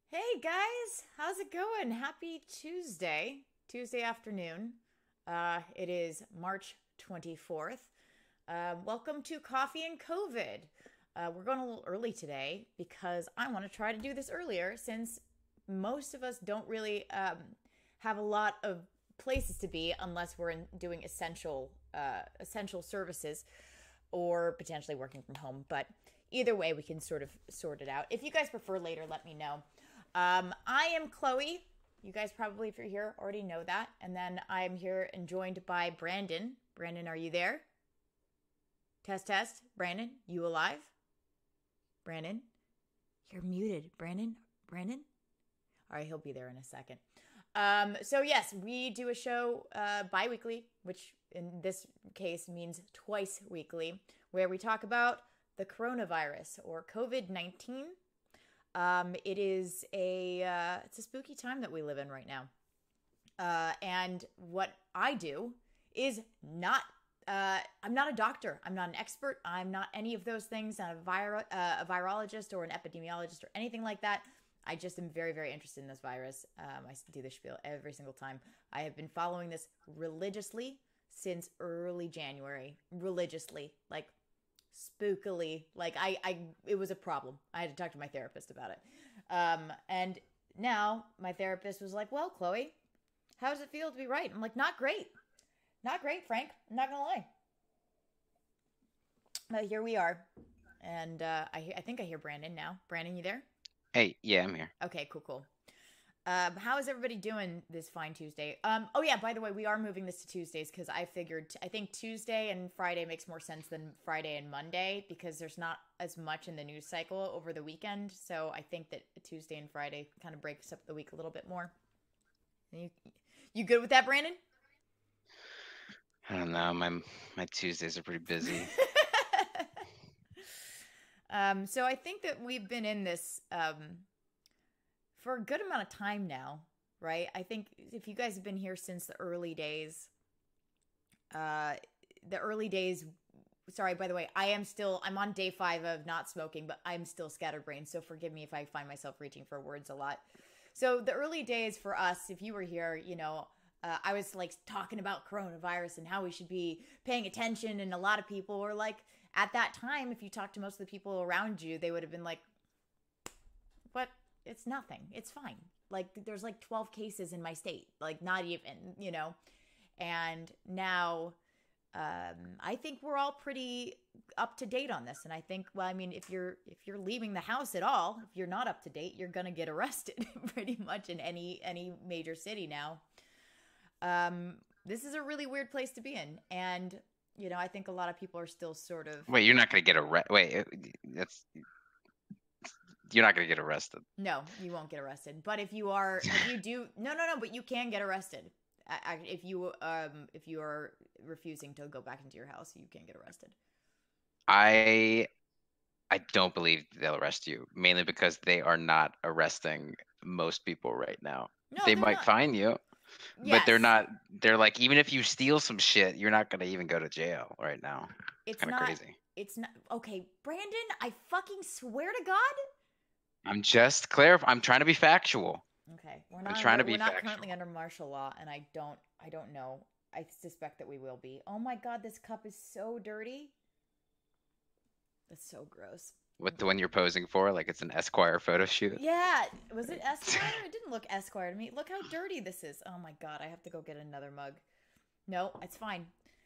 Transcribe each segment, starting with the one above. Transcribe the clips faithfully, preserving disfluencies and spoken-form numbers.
Hey guys, how's it going? Happy Tuesday, Tuesday afternoon. Uh, it is March twenty-fourth. Uh, welcome to Coffee and COVID. Uh, we're going a little early today because I want to try to do this earlier since most of us don't really um, have a lot of places to be unless we're in, doing essential uh, essential services or potentially working from home. But either way, we can sort of sort it out. If you guys prefer later, let me know. Um, I am Chloe. You guys probably, if you're here, already know that. And then I'm here and joined by Brandon. Brandon, are you there? Test, test. Brandon, you alive? Brandon, you're muted. Brandon, Brandon? All right, he'll be there in a second. Um, so yes, we do a show uh, bi-weekly, which in this case means twice weekly, where we talk about the coronavirus or COVID nineteen. Um, it is a uh, it's a spooky time that we live in right now, uh, and what I do is not. Uh, I'm not a doctor. I'm not an expert. I'm not any of those things. I'm a, vir- uh, a virologist or an epidemiologist or anything like that. I just am very, very interested in this virus. Um, I do this spiel every single time. I have been following this religiously since early January. Religiously, like spookily. Like I, I, it was a problem. I had to talk to my therapist about it. Um, and now my therapist was like, "Well, Chloe, how does it feel to be right?" I'm like, "Not great, not great, Frank. I'm not gonna lie." But here we are, and uh, I, I think I hear Brandon now. Brandon, you there? Hey, yeah, I'm here. Okay, cool, cool. Um, how is everybody doing this fine Tuesday? Um, oh yeah, by the way, we are moving this to Tuesdays because I figured I think Tuesday and Friday makes more sense than Friday and Monday because there's not as much in the news cycle over the weekend. So I think that Tuesday and Friday kind of breaks up the week a little bit more. You, you good with that, Brandon? I don't know. My my Tuesdays are pretty busy. um, so I think that we've been in this um, for a good amount of time now, right? I think if you guys have been here since the early days, uh, the early days. Sorry, by the way, I am still, I'm on day five of not smoking, but I'm still scatterbrained. So forgive me if I find myself reaching for words a lot. So the early days for us, if you were here, you know, uh, I was like talking about coronavirus and how we should be paying attention. And a lot of people were like, at that time, if you talk to most of the people around you, they would have been like, "What? It's nothing. It's fine. Like there's like twelve cases in my state, like not even, you know." And now um, I think we're all pretty up to date on this. And I think, well, I mean, if you're if you're leaving the house at all, if you're not up to date, you're gonna get arrested pretty much in any any major city now. Um, this is a really weird place to be in, and you know, I think a lot of people are still sort of Wait, you're not gonna get arrested. Wait, uh, that's you're not gonna get arrested. no, you won't get arrested. But if you are, if you do, no, no, no, but you can get arrested. If you um if you are refusing to go back into your house, you can get arrested. I I don't believe they'll arrest you, mainly because they are not arresting most people right now. No, They they're might not. fine you, but they're Yes, not. They're like, even if you steal some shit, you're not gonna even go to jail right now. It's it's kind of not. crazy. It's not. Okay, Brandon, I fucking swear to God. I'm just clarifying. I'm trying to be factual. Okay, we're I'm not trying under. to We're be not currently factual. under martial law, and I don't. I don't know. I suspect that we will be. Oh my God, this cup is so dirty. That's so gross. With the Okay. one you're posing for, like it's an Esquire photo shoot. Yeah, was it Esquire? It didn't look Esquire to me. Look how dirty this is. Oh my God, I have to go get another mug. No, it's fine.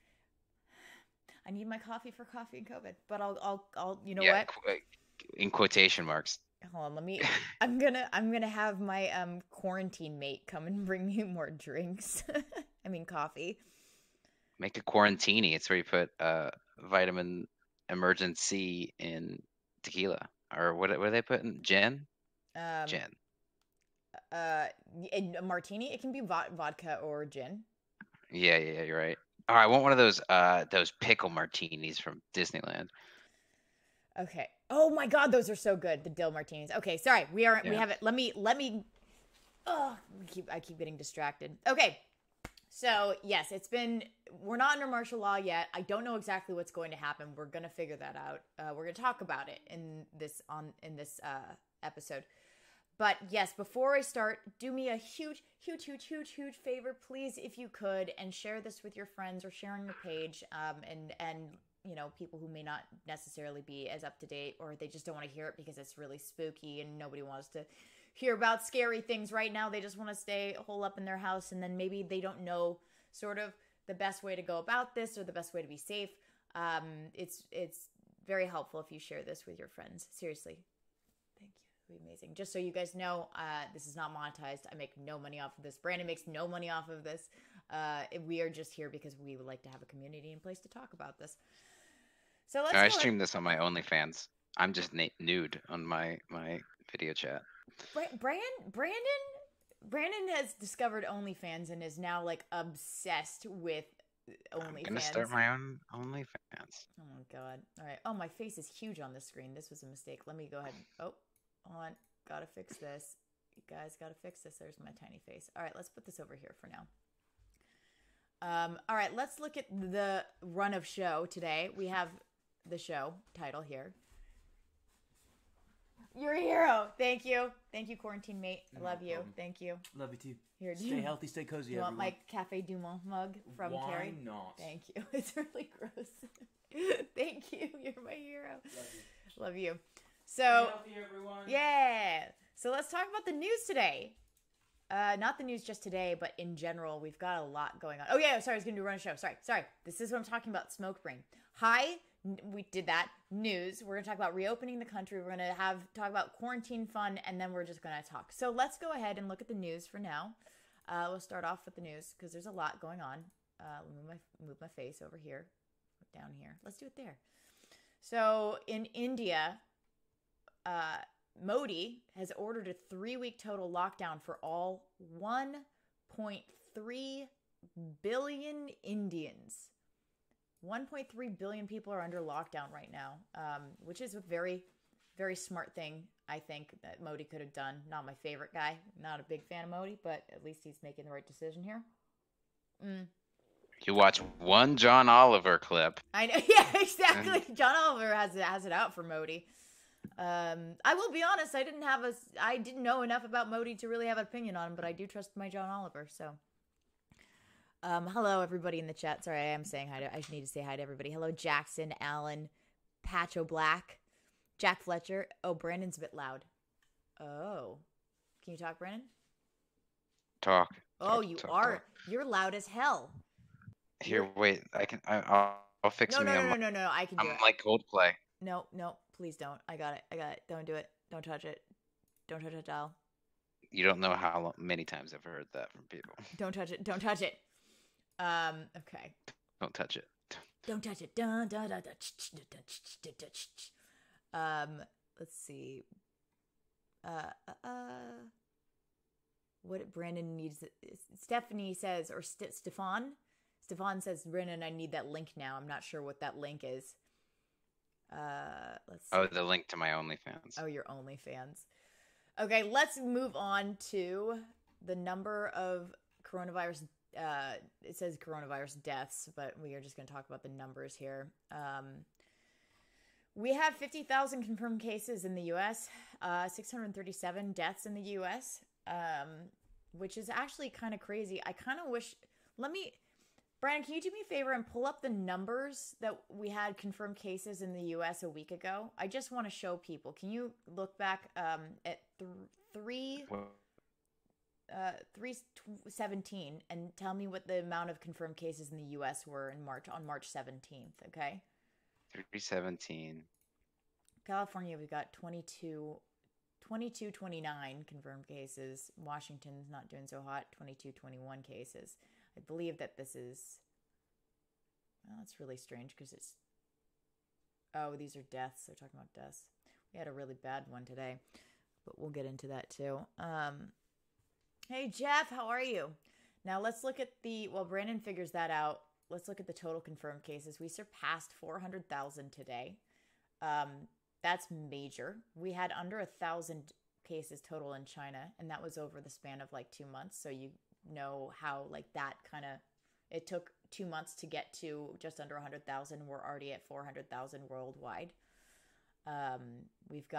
I need my coffee for coffee and COVID. But I'll, I'll, I'll. You know Yeah, what? qu- uh, in quotation marks. Hold on. Let me. I'm gonna. I'm gonna have my um quarantine mate come and bring me more drinks. I mean coffee. Make a quarantini. It's where you put uh vitamin emergency in tequila. Or what what are they putting? Gin? Um. Gin. Uh. In a martini, it can be vod- vodka or gin. Yeah, yeah, yeah, you're right. Oh, I want one of those uh those pickle martinis from Disneyland. Okay. Oh my God, those are so good. The dill martinis. Okay. Sorry. We are. We Yeah. have it. Let me. Let me. Oh, I keep. I keep getting distracted. Okay. So, yes, it's been, we're not under martial law yet. I don't know exactly what's going to happen. We're going to figure that out. Uh, we're going to talk about it in this, on, in this uh, episode. but yes, before I start, do me a huge, huge, huge, huge, huge favor, please, if you could, and share this with your friends or sharing your page, um, and and you know, people who may not necessarily be as up to date, or they just don't want to hear it because it's really spooky and nobody wants to hear about scary things right now. They just want to stay hole up in their house, and then maybe they don't know sort of the best way to go about this or the best way to be safe. Um, it's it's very helpful if you share this with your friends. Seriously. Thank you. It'd be amazing. Just so you guys know, uh, this is not monetized. I make no money off of this. Brandon makes no money off of this. Uh, we are just here because we would like to have a community and place to talk about this. So let's. No, I go stream ahead. this on my OnlyFans. I'm just na- nude on my my video chat. Bra- Brandon, Brandon, Brandon has discovered OnlyFans and is now like obsessed with OnlyFans. I'm gonna start my own OnlyFans. Oh my god! All right. Oh, my face is huge on this screen. This was a mistake. Let me go ahead. Oh, hold on. Gotta fix this. You guys gotta fix this. There's my tiny face. All right, let's put this over here for now. Um. All right, let's look at the run of show today. We have the show title here. You're a hero. Thank you. Thank you, quarantine mate. I No love you. problem. Thank you. Love you too. Here, do Stay you, healthy, stay cozy, you want everyone. my Cafe Du Monde mug from Why Carrie? not? Thank you. It's really gross. Thank you. You're my hero. Love you. Love you. Stay So, healthy, everyone. yeah. So let's talk about the news today. Uh, not the news just today, but in general, we've got a lot going on. Oh yeah, sorry, I was going to run a show. Sorry, sorry. This is what I'm talking about. Smoke brain. Hi. We did that. News. We're going to talk about reopening the country. We're going to have talk about quarantine fun, and then we're just going to talk. So let's go ahead and look at the news for now. Uh, we'll start off with the news because there's a lot going on. Uh, let me move my, move my face over here, down here. Let's do it there. So in India, uh, Modi has ordered a three-week total lockdown for all one point three billion Indians. one point three billion people are under lockdown right now, um, which is a very, very smart thing, I think, that Modi could have done. Not my favorite guy. Not a big fan of Modi, but at least he's making the right decision here. Mm. You watch one John Oliver clip. I know. Yeah, exactly. John Oliver has it, has it out for Modi. Um, I will be honest. I didn't have a. I didn't know enough about Modi to really have an opinion on him, but I do trust my John Oliver. So. Um, hello, everybody in the chat. Sorry, I am saying hi to, I need to say hi to everybody. Hello, Jackson, Alan, Patcho Black, Jack Fletcher. Oh, Brandon's a bit loud. Oh. Can you talk, Brandon? Talk. Oh, talk, you talk, are. talk. You're loud as hell. Here, wait. I can. I, I'll, I'll fix No, me. no, no, I'm, no, no, no. I can do I'm it. like Coldplay. No, no, please don't. I got it. I got it. Don't do it. Don't touch it. Don't touch it, doll. You don't know how lo- many times I've heard that from people. Don't touch it. Don't touch it. Um, okay. Don't touch it. Don't touch it. Dun, dun, dun, dun, ch, ch, dun, dun, ch, ch, dun, ch, ch. Um, let's see. Uh, uh, uh, what Brandon needs. Stephanie says, or St- Stefan? Stefan says, Brandon, I need that link now. I'm not sure what that link is. Uh, let's see. Oh, the link to my OnlyFans. Oh, your OnlyFans. Okay, let's move on to the number of coronavirus. Uh, it says coronavirus deaths, but we are just going to talk about the numbers here. Um, we have fifty thousand confirmed cases in the U S, uh, six hundred thirty-seven deaths in the U S, um, which is actually kind of crazy. I kind of wish. Let me. Brian, can you do me a favor and pull up the numbers that we had confirmed cases in the U S a week ago? I just want to show people. Can you look back um, at th- three, uh, three seventeen and tell me what the amount of confirmed cases in the U S were in March on March seventeenth? Okay. three seventeen. California, we got twenty-two, twenty-two twenty-nine confirmed cases. Washington's not doing so hot. twenty-two twenty-one cases. I believe that this is, well, it's really strange because it's, oh, these are deaths. They're talking about deaths. We had a really bad one today, but we'll get into that too. Um, hey, Jeff, how are you? Now let's look at the, well, Brandon figures that out. Let's look at the total confirmed cases. We surpassed four hundred thousand today. Um, that's major. We had under a thousand cases total in China, and that was over the span of like two months. So you know how like that kind of, it took two months to get to just under one hundred thousand. We're already at four hundred thousand worldwide. Um, we've got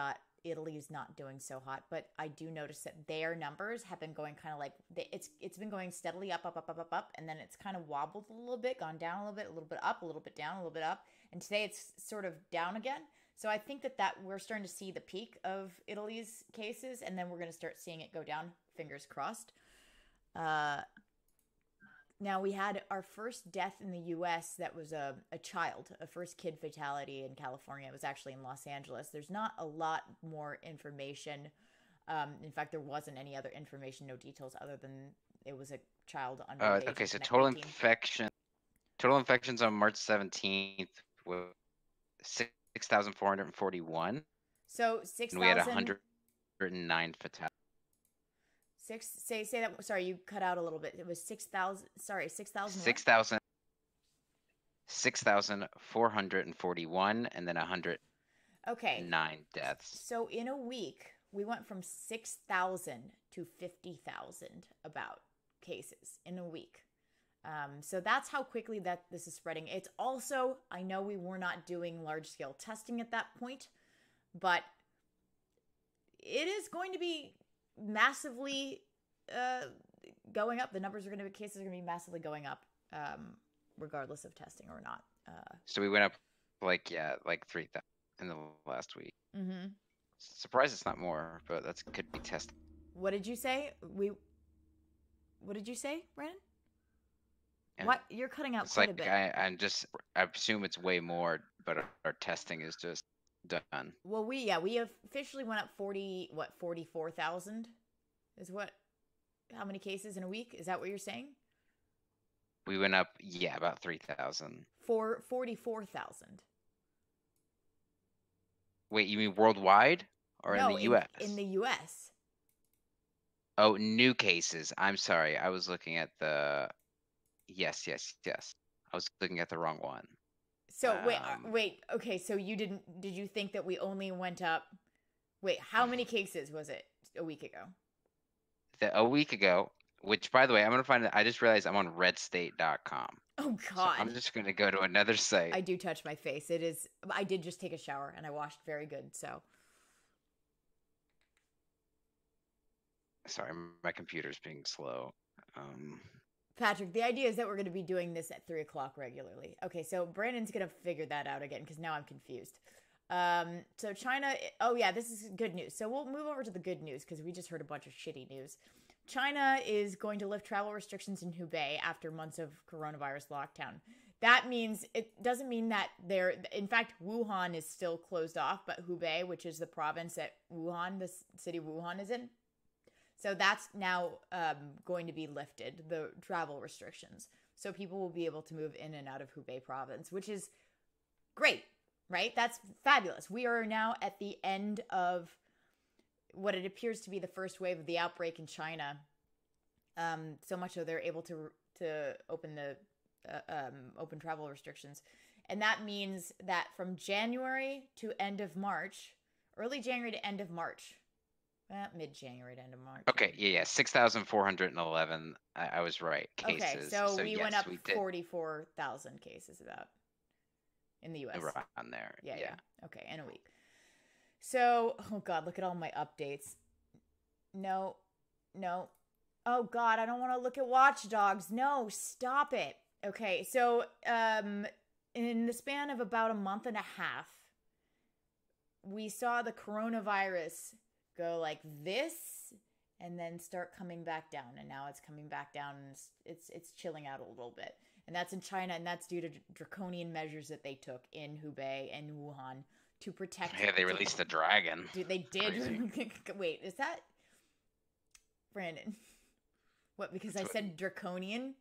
Italy's not doing so hot, but I do notice that their numbers have been going kind of like it's it's been going steadily up, up, up, up, up, up, and then it's kind of wobbled a little bit, gone down a little bit, a little bit up, a little bit down, a little bit up, and today it's sort of down again. So I think that that we're starting to see the peak of Italy's cases, and then we're going to start seeing it go down. Fingers crossed. Uh, now we had our first death in the U S that was a, a child, a first kid fatality in California. It was actually in Los Angeles. There's not a lot more information. Um, in fact, there wasn't any other information, no details other than it was a child under Uh, the age okay, of so total nineteen. infection, total infections on March seventeenth was six thousand four hundred forty-one, So six and we had thousand. one hundred nine fatalities. Six. Say say that. Sorry, you cut out a little bit. It was six thousand. Sorry, six thousand. Six thousand. Six thousand four hundred and forty-one, and then a hundred. Okay. Nine deaths. So in a week, we went from six thousand to fifty thousand about cases in a week. Um, so that's how quickly that this is spreading. It's also, I know we were not doing large scale testing at that point, but it is going to be massively uh, going up. The numbers are going to be, cases are going to be massively going up, um, regardless of testing or not. Uh, so we went up like, yeah, like three thousand in the last week. Mm-hmm. Surprised it's not more, but that could be tested. What did you say? We. What did you say, Brandon? And what? You're cutting out it's quite like, a bit. I, I'm just, I assume it's way more, but our, our testing is just done. Well, we, yeah, we officially went up forty, what, forty-four thousand is what, how many cases in a week? Is that what you're saying? We went up, yeah, about three thousand. For forty-four thousand. Wait, you mean worldwide or no, in the U S? In, in the U S. Oh, new cases. I'm sorry. I was looking at the, yes, yes, yes. I was looking at the wrong one. So um, wait, uh, wait. Okay, so you didn't, did you think that we only went up, wait, how many cases was it a week ago? The, a week ago, which by the way, I'm going to find it. I just realized I'm on red state dot com. Oh God. So I'm just going to go to another site. I do touch my face. It is, I did just take a shower and I washed very good. So. Sorry, my computer's being slow. Um, Patrick, the idea is that we're going to be doing this at three o'clock regularly. Okay, so Brandon's going to figure that out again because now I'm confused. Um, so China, oh yeah, this is good news. So we'll move over to the good news because we just heard a bunch of shitty news. China is going to lift travel restrictions in Hubei after months of coronavirus lockdown. That means, it doesn't mean that they're, in fact, Wuhan is still closed off, but Hubei, which is the province that Wuhan, the city of Wuhan is in, so that's now um, going to be lifted, the travel restrictions. So people will be able to move in and out of Hubei province, which is great, right? That's fabulous. We are now at the end of what it appears to be the first wave of the outbreak in China. Um, so much so they're able to to open the uh, um, open travel restrictions. And that means that from January to end of March, early January to end of March, Uh, mid-January to end of March. okay, yeah, yeah, six thousand four hundred eleven. I, I was right. Cases. Okay, so, so we yes, went up we did. forty-four thousand cases about in the U S. Around there. Yeah, yeah, yeah. Okay, in a week. So, oh God, look at all my updates. No, no. Oh God, I don't want to look at Watch Dogs. No, stop it. Okay, so um, in the span of about a month and a half, we saw the coronavirus go like this and then start coming back down, and now it's coming back down and it's, it's it's chilling out a little bit, and that's in China, and that's due to draconian measures that they took in Hubei and Wuhan to protect. Yeah, they released the dragon. Dude, they did. Wait, is that Brandon? What? Because That's I what... said draconian.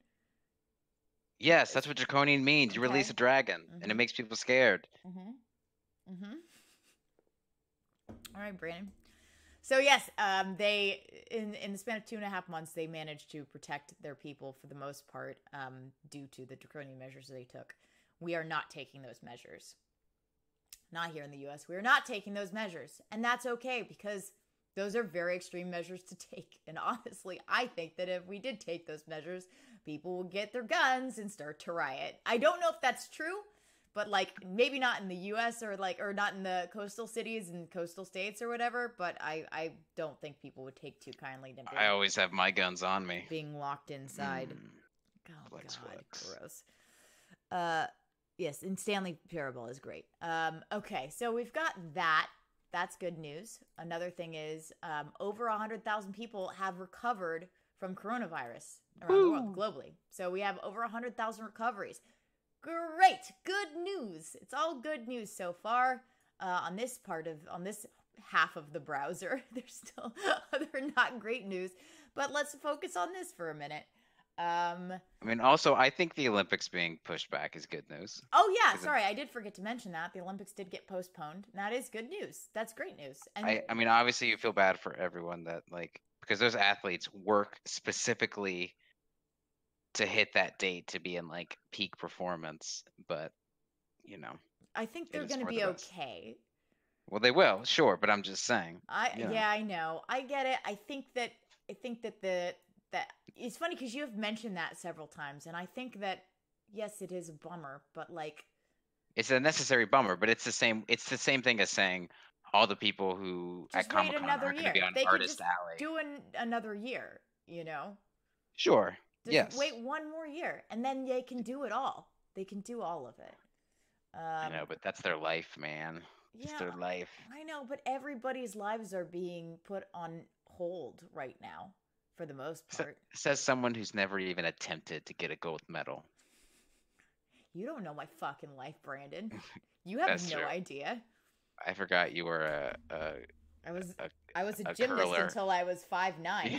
Yes, that's what draconian means. You okay. release a dragon, mm-hmm. and it makes people scared. Mm-hmm. Mm-hmm. All right, Brandon. So yes, um, they in in the span of two and a half months, they managed to protect their people for the most part, um, due to the draconian measures they took. We are not taking those measures. Not here in the U S. We are not taking those measures, and that's okay because those are very extreme measures to take. And honestly, I think that if we did take those measures, people will get their guns and start to riot. I don't know if that's true, but like maybe not in the U S or like or not in the coastal cities and coastal states or whatever. But I I don't think people would take too kindly to being, I always have my guns on me. being locked inside. Mm, Oh flex, God, flex. gross. Uh, yes, and Stanley Parable is great. Um, okay, so we've got that. That's good news. Another thing is, um, over a hundred thousand people have recovered from coronavirus around Woo! the world globally. So we have over a hundred thousand recoveries. Great, good news. It's all good news so far. Uh, on this part of on this half of the browser, there's still other not great news. But let's focus on this for a minute. Um, I mean, also, I think the Olympics being pushed back is good news. Oh, yeah. Sorry, I did forget to mention that. The Olympics did get postponed. And that is good news. That's great news. And I, I mean, obviously, you feel bad for everyone that, like, because those athletes work specifically to hit that date to be in, like, peak performance. But, you know. I think they're going to be okay. Well, they will, sure. But I'm just saying. I you know. Yeah, I know. I get it. I think that I think that the that it's funny because you have mentioned that several times, and I think that yes, it is a bummer, but like it's a necessary bummer. But it's the same. It's the same thing as saying all the people who at Comic Con are going to be on they Artist could just Alley. Do an, another year, you know. Sure. Just yes. Wait one more year, and then they can do it all. They can do all of it. Um, I know, but that's their life, man. It's yeah, their life. I know, but everybody's lives are being put on hold right now. For the most part. Says someone who's never even attempted to get a gold medal. You don't know my fucking life, Brandon. You have no true. idea. I forgot you were a. a I was. A, I was a, a gymnast curler. until I was five nine.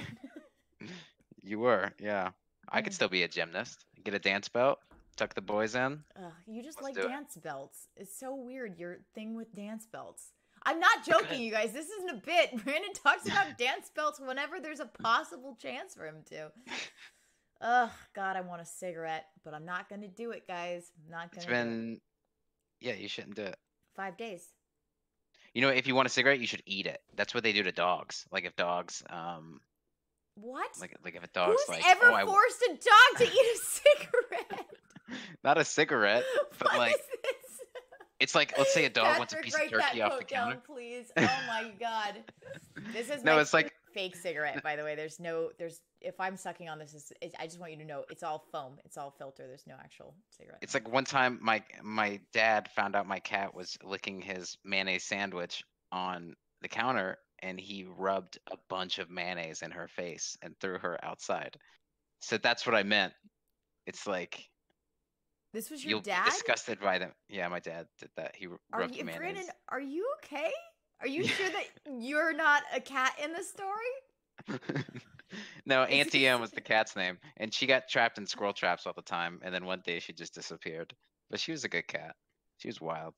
You were, yeah. I could still be a gymnast. Get a dance belt. Tuck the boys in. Ugh, you just Let's like dance it. belts. It's so weird. Your thing with dance belts. I'm not joking, you guys. This isn't a bit. Brandon talks about dance belts whenever there's a possible chance for him to. Ugh, God, I want a cigarette, but I'm not going to do it, guys. I'm not going to. It's been, yeah, you shouldn't do it. Five days. You know, if you want a cigarette, you should eat it. That's what they do to dogs. Like if dogs, um. What? Like, like if a dog's Who's like, ever oh, forced I... a dog to eat a cigarette? Not a cigarette, but what like. Is this? It's like, let's say a dog Patrick, wants a piece of turkey that off the down, counter. Please. Oh my God. This is no, my it's like fake cigarette, by the way. There's no, there's, if I'm sucking on this, it's, it's, I just want you to know it's all foam. It's all filter. There's no actual cigarette. It's like one time my my dad found out my cat was licking his mayonnaise sandwich on the counter and he rubbed a bunch of mayonnaise in her face and threw her outside. So that's what I meant. It's like. This was your You'll dad? Be disgusted by them. Yeah, my dad did that. He are rubbed you, mayonnaise. Brandon, are you okay? Are you sure that you're not a cat in the story? No, Auntie M was the cat's name, and she got trapped in squirrel traps all the time. And then one day she just disappeared. But she was a good cat. She was wild.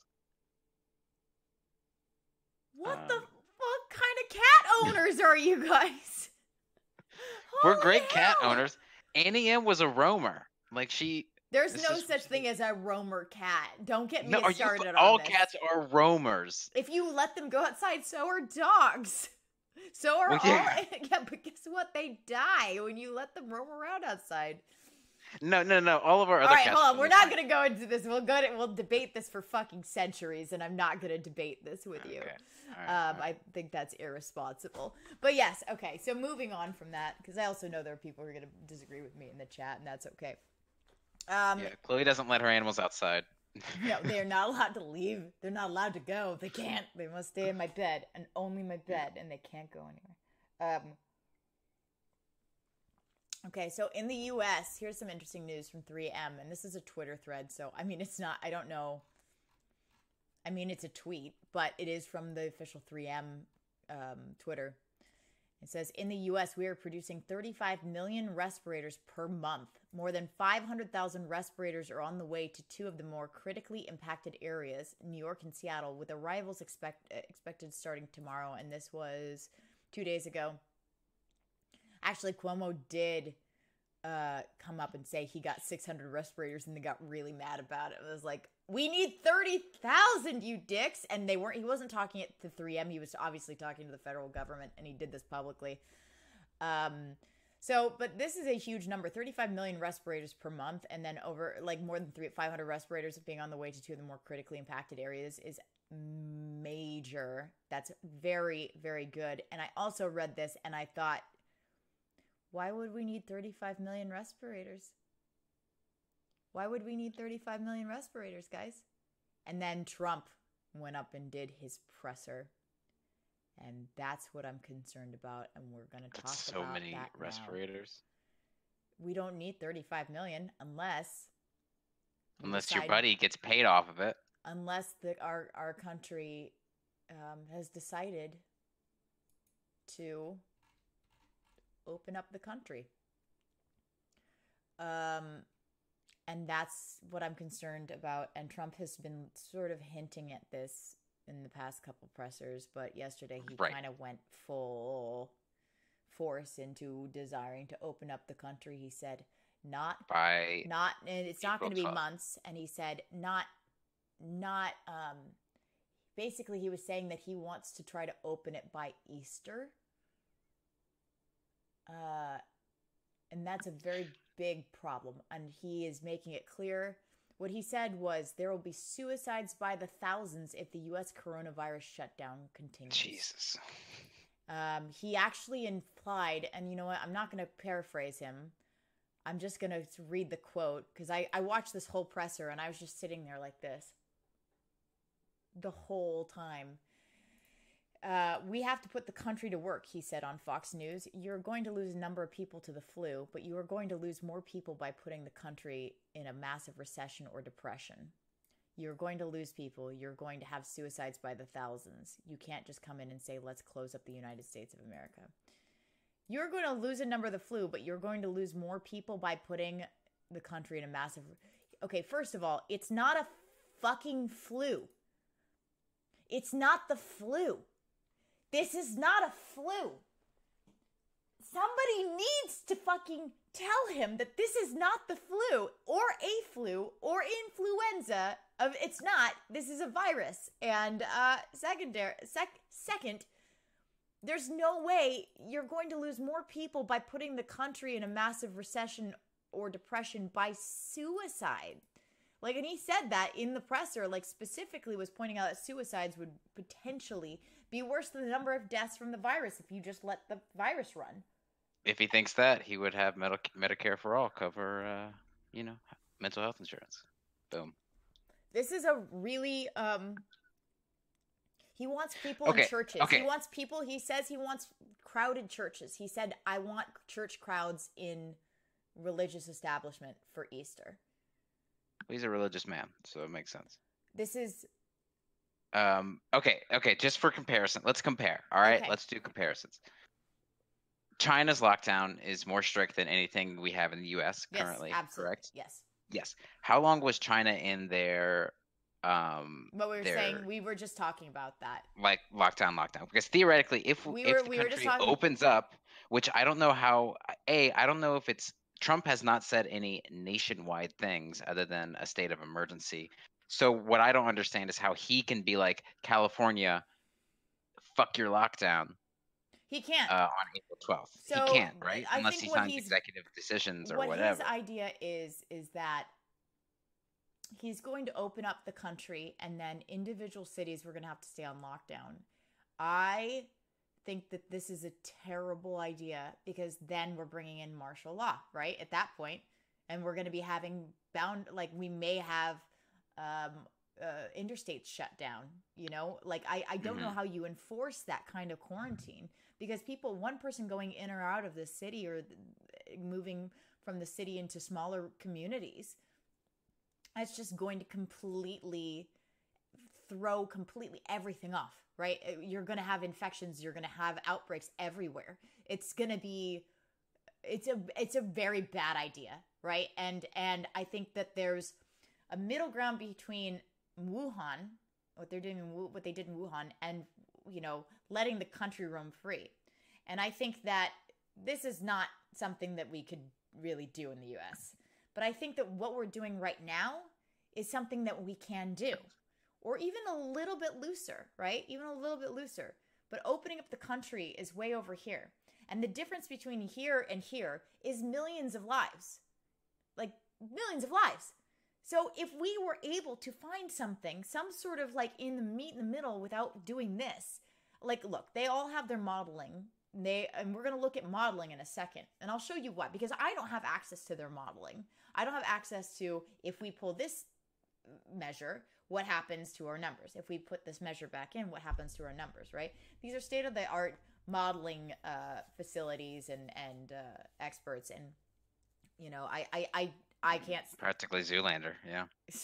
What um, the fuck kind of cat owners are you guys? We're great hell. cat owners. Auntie M was a roamer. Like she. There's no such thing as a roamer cat. Don't get me no, started you, on all this. All cats are roamers. If you let them go outside, so are dogs. So are well, yeah. all. Yeah, but guess what? They die when you let them roam around outside. No, no, no. All of our other all right, cats. hold on. We're not going to go into this. We'll go to, we'll debate this for fucking centuries, and I'm not going to debate this with you. Okay. All right, um, all right. I think that's irresponsible. But yes, okay. So moving on from that, because I also know there are people who are going to disagree with me in the chat, and that's okay. Um, yeah, Chloe doesn't let her animals outside. No, they're not allowed to leave. They're not allowed to go. They can't. They must stay in my bed and only my bed, and they can't go anywhere. Um, okay, so in the U S, here's some interesting news from three M, and this is a Twitter thread, so, I mean, it's not, I don't know. I mean, it's a tweet, but it is from the official three M um, Twitter. It says, in the U S, we are producing thirty-five million respirators per month. More than five hundred thousand respirators are on the way to two of the more critically impacted areas, New York and Seattle, with arrivals expect, expected starting tomorrow. And this was two days ago. Actually, Cuomo did uh, come up and say he got six hundred respirators, and they got really mad about it. It was like, we need thirty thousand, you dicks. And they weren't, he wasn't talking it to three M. He was obviously talking to the federal government, and he did this publicly. Um, So, but this is a huge number, thirty-five million respirators per month, and then over like more than three, five hundred respirators being on the way to two of the more critically impacted areas is major. That's very, very good. And I also read this and I thought, why would we need thirty-five million respirators? Why would we need thirty-five million respirators, guys? And then Trump went up and did his presser. And that's what I'm concerned about. And we're going to talk That's so about many that respirators. now. We don't need thirty-five million unless Unless decide, your buddy gets paid off of it. Unless the, our, our country um, has decided to open up the country. Um, and that's what I'm concerned about. And Trump has been sort of hinting at this in the past couple pressers, but yesterday he right. kind of went full force into desiring to open up the country. He said, not by not, and it's not going to be months. And he said, not, not, um, basically he was saying that he wants to try to open it by Easter. Uh, and that's a very big problem. And he is making it clear. What he said was there will be suicides by the thousands if the U S coronavirus shutdown continues. Jesus. Um, he actually implied, and you know what? I'm not going to paraphrase him. I'm just going to read the quote because I, I watched this whole presser and I was just sitting there like this the whole time. Uh, we have to put the country to work, he said on Fox News. You're going to lose a number of people to the flu, but you are going to lose more people by putting the country in a massive recession or depression. You're going to lose people. You're going to have suicides by the thousands. You can't just come in and say, let's close up the United States of America. You're going to lose a number of the flu, but you're going to lose more people by putting the country in a massive... Okay, first of all, it's not a fucking flu. It's not the flu. This is not a flu. Somebody needs to fucking tell him that this is not the flu or a flu or influenza. Of it's not. This is a virus. And uh, secondary, sec- second, there's no way you're going to lose more people by putting the country in a massive recession or depression by suicide. Like, and he said that in the presser, like specifically was pointing out that suicides would potentially be worse than the number of deaths from the virus if you just let the virus run. If he thinks that, he would have Medi- Medicare for all cover, uh, you know, mental health insurance. Boom. This is a really, um, he wants people okay. in churches. Okay. He wants people, he says he wants crowded churches. He said, I want church crowds in religious establishment for Easter. He's a religious man, so it makes sense. This is... Um, okay, okay, just for comparison. Let's compare, all right? Okay. Let's do comparisons. China's lockdown is more strict than anything we have in the U S currently, yes, absolutely. correct? Yes. Yes. How long was China in their... Um, what we were their, saying, we were just talking about that. Like, lockdown, lockdown. Because theoretically, if, we if were, the we country talking... opens up, which I don't know how... A, I don't know if it's... Trump has not said any nationwide things other than a state of emergency. So what I don't understand is how he can be like, California, fuck your lockdown. He can't. Uh, on April twelfth. So he can't, right? I Unless he what signs executive decisions or what whatever. What his idea is, is that he's going to open up the country and then individual cities we're going to have to stay on lockdown. I think that this is a terrible idea because then we're bringing in martial law, right? At that point, and we're going to be having bound, like we may have um, uh, interstates shut down, you know, like I, I don't mm-hmm. know how you enforce that kind of quarantine because people, one person going in or out of the city or moving from the city into smaller communities, that's just going to completely throw completely everything off. Right? You're going to have infections. You're going to have outbreaks everywhere. It's going to be, it's a, it's a very bad idea. Right? And, and I think that there's a middle ground between Wuhan, what they're doing, in Wu, what they did in Wuhan and, you know, letting the country roam free. And I think that this is not something that we could really do in the U S. But I think that what we're doing right now is something that we can do. Or even a little bit looser, right? Even a little bit looser. But opening up the country is way over here. And the difference between here and here is millions of lives. Like millions of lives. So if we were able to find something, some sort of like in the meet in the middle without doing this, like, look, they all have their modeling. They, and we're going to look at modeling in a second. And I'll show you why, because I don't have access to their modeling. I don't have access to, if we pull this measure, what happens to our numbers? If we put this measure back in, what happens to our numbers, right? These are state-of-the-art modeling uh, facilities and, and uh, experts. And, you know, I, I, I, I can't... Practically Zoolander, yeah.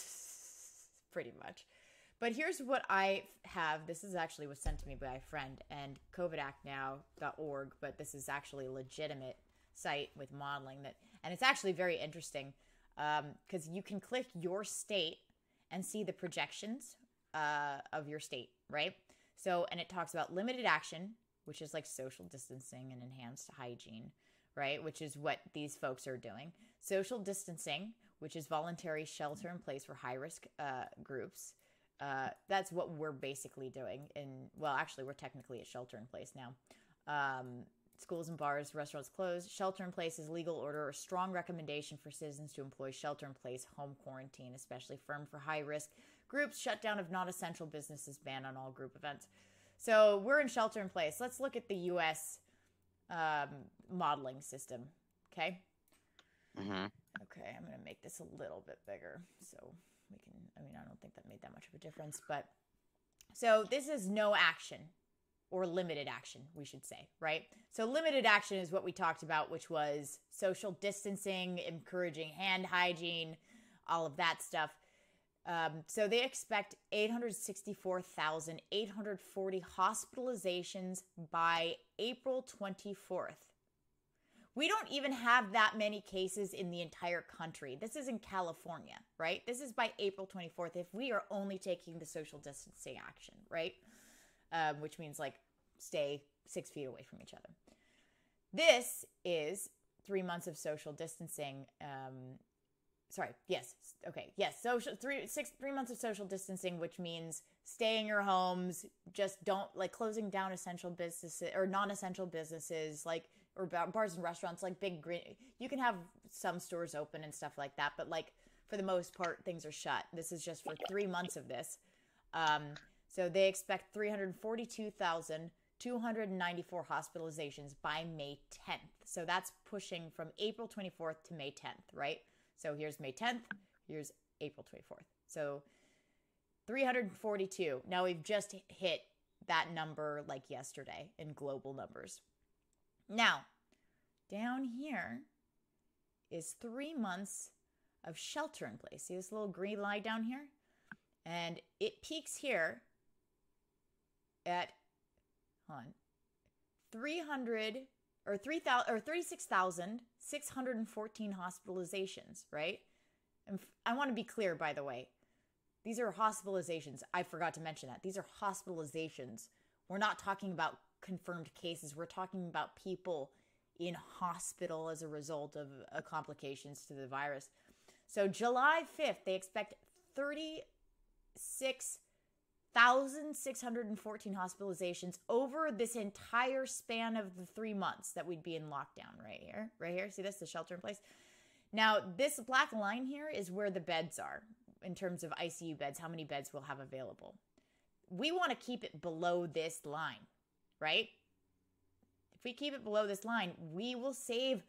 Pretty much. But here's what I have. This is actually was sent to me by a friend, and covid act now dot org, but this is actually a legitimate site with modeling that, and it's actually very interesting because um, you can click your state and see the projections uh, of your state, right? So, and it talks about limited action, which is like social distancing and enhanced hygiene, right? Which is what these folks are doing. Social distancing, which is voluntary shelter in place for high-risk uh, groups. Uh, that's what we're basically doing. In well, actually, we're technically at shelter in place now. Um, schools and bars, restaurants closed. Shelter in place is legal order or strong recommendation for citizens to employ shelter in place home quarantine, especially firm for high risk groups. Shutdown of non-essential businesses, ban on all group events. So we're in shelter in place. Let's look at the U S um, modeling system. Okay. Mm-hmm. Okay, I'm going to make this a little bit bigger so we can, I mean, I don't think that made that much of a difference, but so this is no action or limited action, we should say, right? So limited action is what we talked about, which was social distancing, encouraging hand hygiene, all of that stuff. Um, so they expect eight hundred sixty-four thousand eight hundred forty hospitalizations by April twenty-fourth. We don't even have that many cases in the entire country. This is in California, right? This is by April twenty-fourth if we are only taking the social distancing action, right? Um, which means like stay six feet away from each other. This is three months of social distancing. Um, sorry, yes, okay, yes, social three six three months of social distancing, which means stay in your homes. Just don't like closing down essential businesses or non-essential businesses, like. Or bars and restaurants, like big green. You can have some stores open and stuff like that, but like for the most part, things are shut. This is just for three months of this. Um, so they expect three hundred forty-two thousand two hundred ninety-four hospitalizations by May tenth. So that's pushing from April twenty-fourth to May tenth, right? So here's May tenth, here's April twenty-fourth. So three hundred forty-two. Now we've just hit that number like yesterday in global numbers. Now, down here is three months of shelter in place. See this little green line down here? And it peaks here at, hold on, three hundred or three thousand or thirty-six thousand six hundred fourteen hospitalizations, right? And I want to be clear, by the way. These are hospitalizations. I forgot to mention that. These are hospitalizations. We're not talking about confirmed cases. We're talking about people in hospital as a result of uh, complications to the virus. So July fifth, they expect thirty-six thousand six hundred fourteen hospitalizations over this entire span of the three months that we'd be in lockdown right here. Right here. See this? The shelter in place. Now, this black line here is where the beds are in terms of I C U beds, how many beds we'll have available. We want to keep it below this line. Right? If we keep it below this line, we will save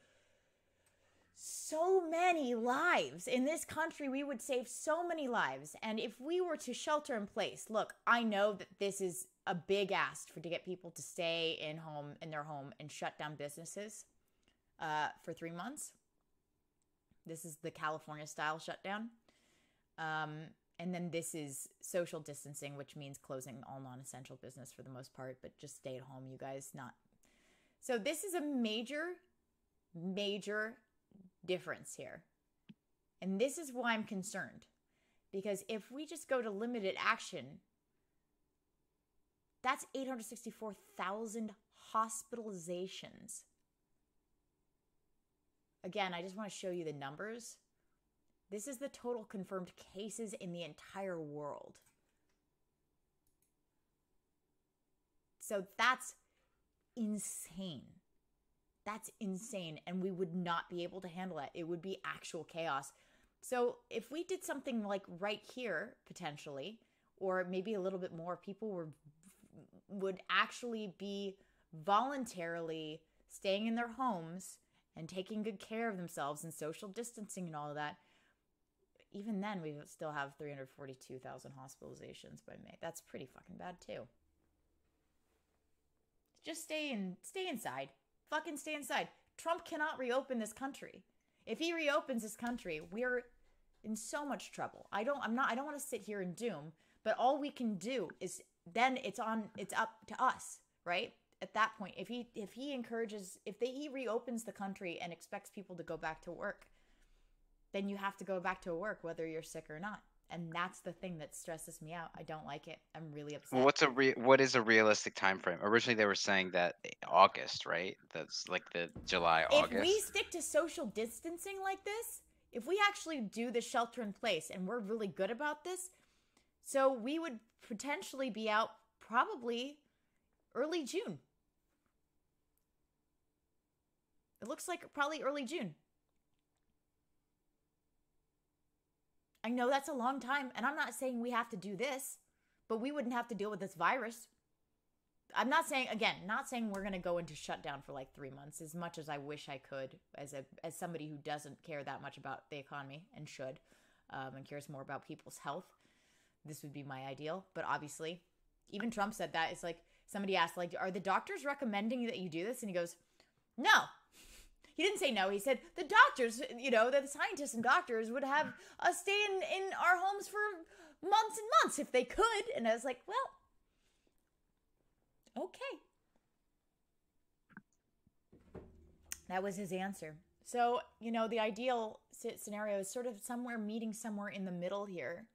so many lives. In this country, we would save so many lives. And if we were to shelter in place, look, I know that this is a big ask for to get people to stay in home in their home and shut down businesses uh, for three months. This is the California style shutdown. Um, And then this is social distancing, which means closing all non-essential business for the most part, but just stay at home, you guys. Not so. This is a major, major difference here, and this is why I'm concerned, because if we just go to limited action, that's eight hundred sixty-four thousand hospitalizations. Again, I just want to show you the numbers. This is the total confirmed cases in the entire world. So that's insane. That's insane. And we would not be able to handle that. It would be actual chaos. So if we did something like right here, potentially, or maybe a little bit more, people were would actually be voluntarily staying in their homes and taking good care of themselves and social distancing and all of that. Even then, we still have three hundred forty-two thousand hospitalizations by May. That's pretty fucking bad too. Just stay in, stay inside. Fucking stay inside. Trump cannot reopen this country. If he reopens this country, we're in so much trouble. I don't. I'm not. I don't want to sit here and doom. But all we can do is then it's on. It's up to us, right? At that point, if he if he encourages, if they, he reopens the country and expects people to go back to work, then you have to go back to work whether you're sick or not. And that's the thing that stresses me out. I don't like it. I'm really upset. Well, what's a re- what is a realistic time frame? Originally, they were saying that August, right? That's like the July, If August. we stick to social distancing like this, if we actually do the shelter in place and we're really good about this, so we would potentially be out probably early June. It looks like probably early June. I know that's a long time, and I'm not saying we have to do this, but we wouldn't have to deal with this virus. I'm not saying, again, not saying we're going to go into shutdown for like three months, as much as I wish I could, as a as somebody who doesn't care that much about the economy and should, um, and cares more about people's health. This would be my ideal, but obviously, even Trump said that. It's like, somebody asked, like, are the doctors recommending that you do this? And he goes, no. He didn't say no. He said the doctors, you know, the scientists and doctors would have us stay in, in our homes for months and months if they could. And I was like, well, okay. That was his answer. So, you know, the ideal scenario is sort of somewhere meeting somewhere in the middle here.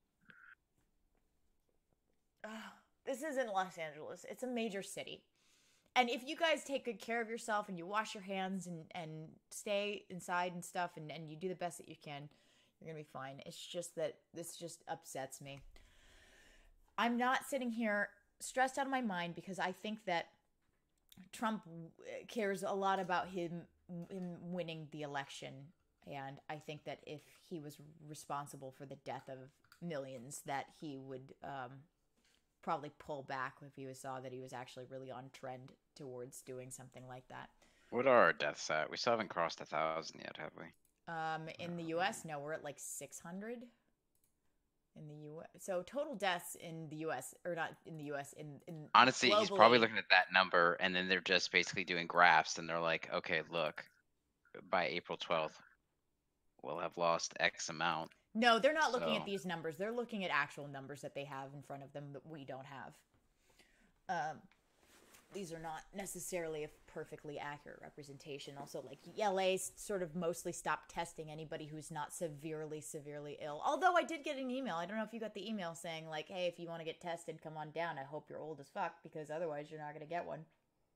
Ugh, this isn't Los Angeles. It's a major city. And if you guys take good care of yourself and you wash your hands and, and stay inside and stuff and, and you do the best that you can, you're going to be fine. It's just that this just upsets me. I'm not sitting here stressed out of my mind because I think that Trump cares a lot about him, him winning the election. And I think that if he was responsible for the death of millions, that he would um, probably pull back if he was, saw that he was actually really on trend towards doing something like that. What are our deaths at? We still haven't crossed a thousand yet, have we? Um, in the U S, no, we're at like six hundred in the U S. So total deaths in the U S, or not in the U S, in, in Honestly, globally, he's probably looking at that number, and then they're just basically doing graphs, and they're like, okay, look, by April twelfth, we'll have lost X amount. No, they're not looking So- at these numbers. They're looking at actual numbers that they have in front of them that we don't have. Um, these are not necessarily a perfectly accurate representation. Also, like, L A sort of mostly stopped testing anybody who's not severely, severely ill. Although I did get an email. I don't know if you got the email saying, like, hey, if you want to get tested, come on down. I hope you're old as fuck, because otherwise you're not going to get one.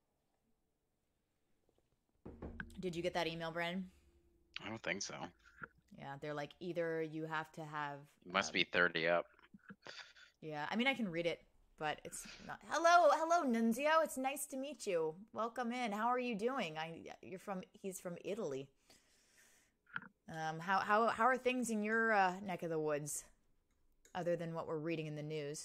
Did you get that email, Brandon? I don't think so. Yeah, they're like, either you have to have... You must um, be thirty up. Yeah, I mean, I can read it, but it's not... Hello, hello, Nunzio. It's nice to meet you. Welcome in. How are you doing? I, you're from... He's from Italy. Um, how how how are things in your uh, neck of the woods, other than what we're reading in the news?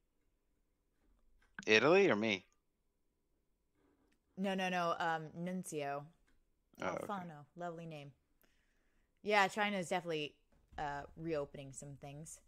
Italy or me? No, no, no. Um, Nunzio. Oh, okay. Alfano. Lovely name. Yeah, China is definitely uh, reopening some things.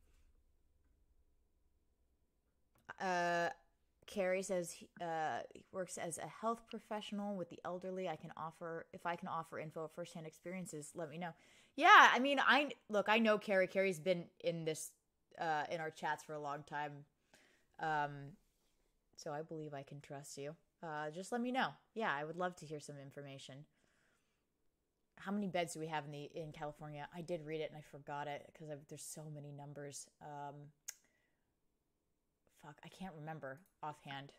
Uh, Carrie says uh, he works as a health professional with the elderly. I can offer, if I can offer info of firsthand experiences, let me know. Yeah, I mean, I look, I know Carrie. Carrie's been in this, uh, in our chats for a long time. Um, so I believe I can trust you. Uh, just let me know. Yeah, I would love to hear some information. How many beds do we have in the in California? I did read it and I forgot it because there's so many numbers. Um, fuck, I can't remember offhand.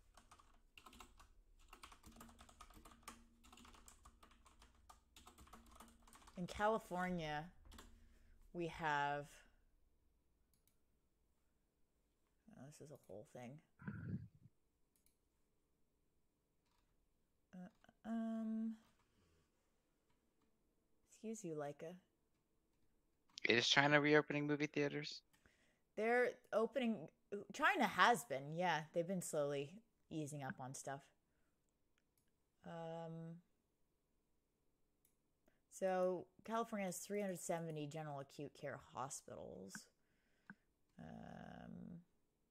In California, we have... Oh, this is a whole thing. Uh, um... Excuse you, Leica. Is China reopening movie theaters? They're opening. China has been, yeah. They've been slowly easing up on stuff. Um. So California has three hundred seventy general acute care hospitals. Um.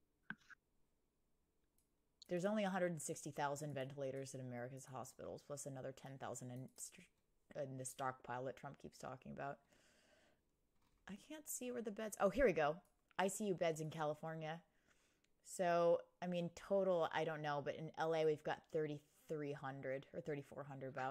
There's only one hundred sixty thousand ventilators in America's hospitals, plus another ten thousand in, in the stockpile that Trump keeps talking about. I can't see where the beds... Oh, here we go. I C U beds in California. So, I mean, total, I don't know, but in L A we've got thirty-three hundred or thirty-four hundred about.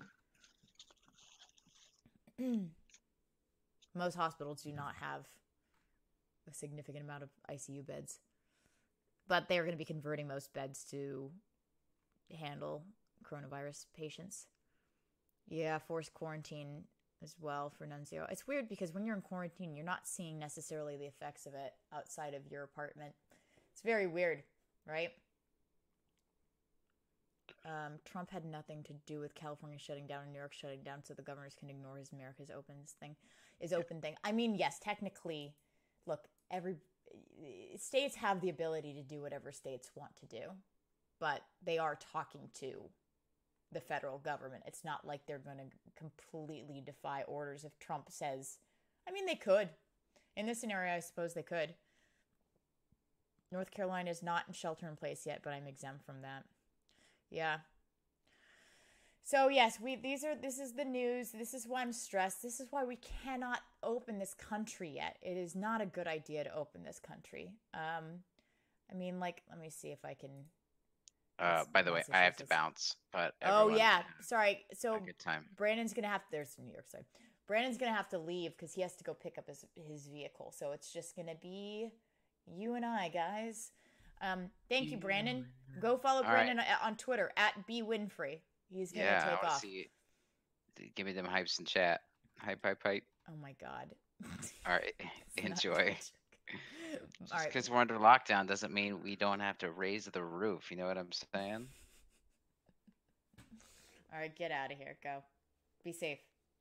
Most hospitals do not have a significant amount of I C U beds. But they're going to be converting most beds to handle coronavirus patients. Yeah, forced quarantine as well for Nunzio. It's weird because when you're in quarantine, you're not seeing necessarily the effects of it outside of your apartment. It's very weird, right? Um, Trump had nothing to do with California shutting down and New York shutting down, so the governors can ignore his America's opens thing, his open thing. I mean, yes, technically, look, every states have the ability to do whatever states want to do, but they are talking to the federal government. It's not like they're going to completely defy orders if Trump says, I mean, they could. In this scenario, I suppose they could. North Carolina is not in shelter in place yet, but I'm exempt from that. Yeah. So yes, we these are this is the news. This is why I'm stressed. This is why we cannot open this country yet. It is not a good idea to open this country. Um, I mean, like, let me see if I can. Uh, by the way, I have to bounce, but oh yeah, sorry. So a good time. Brandon's gonna have to, there's New York side. Brandon's gonna have to leave because he has to go pick up his his vehicle. So it's just gonna be you and I, guys. Um, thank you, Brandon. Go follow All Brandon right. on Twitter at B Winfrey. He's gonna yeah, take I'll off. See Give me them hypes in chat. Hype, hype, hype. Oh my god. All right, enjoy. Just because right. we're under lockdown doesn't mean we don't have to raise the roof. You know what I'm saying? All right, get out of here. Go. Be safe.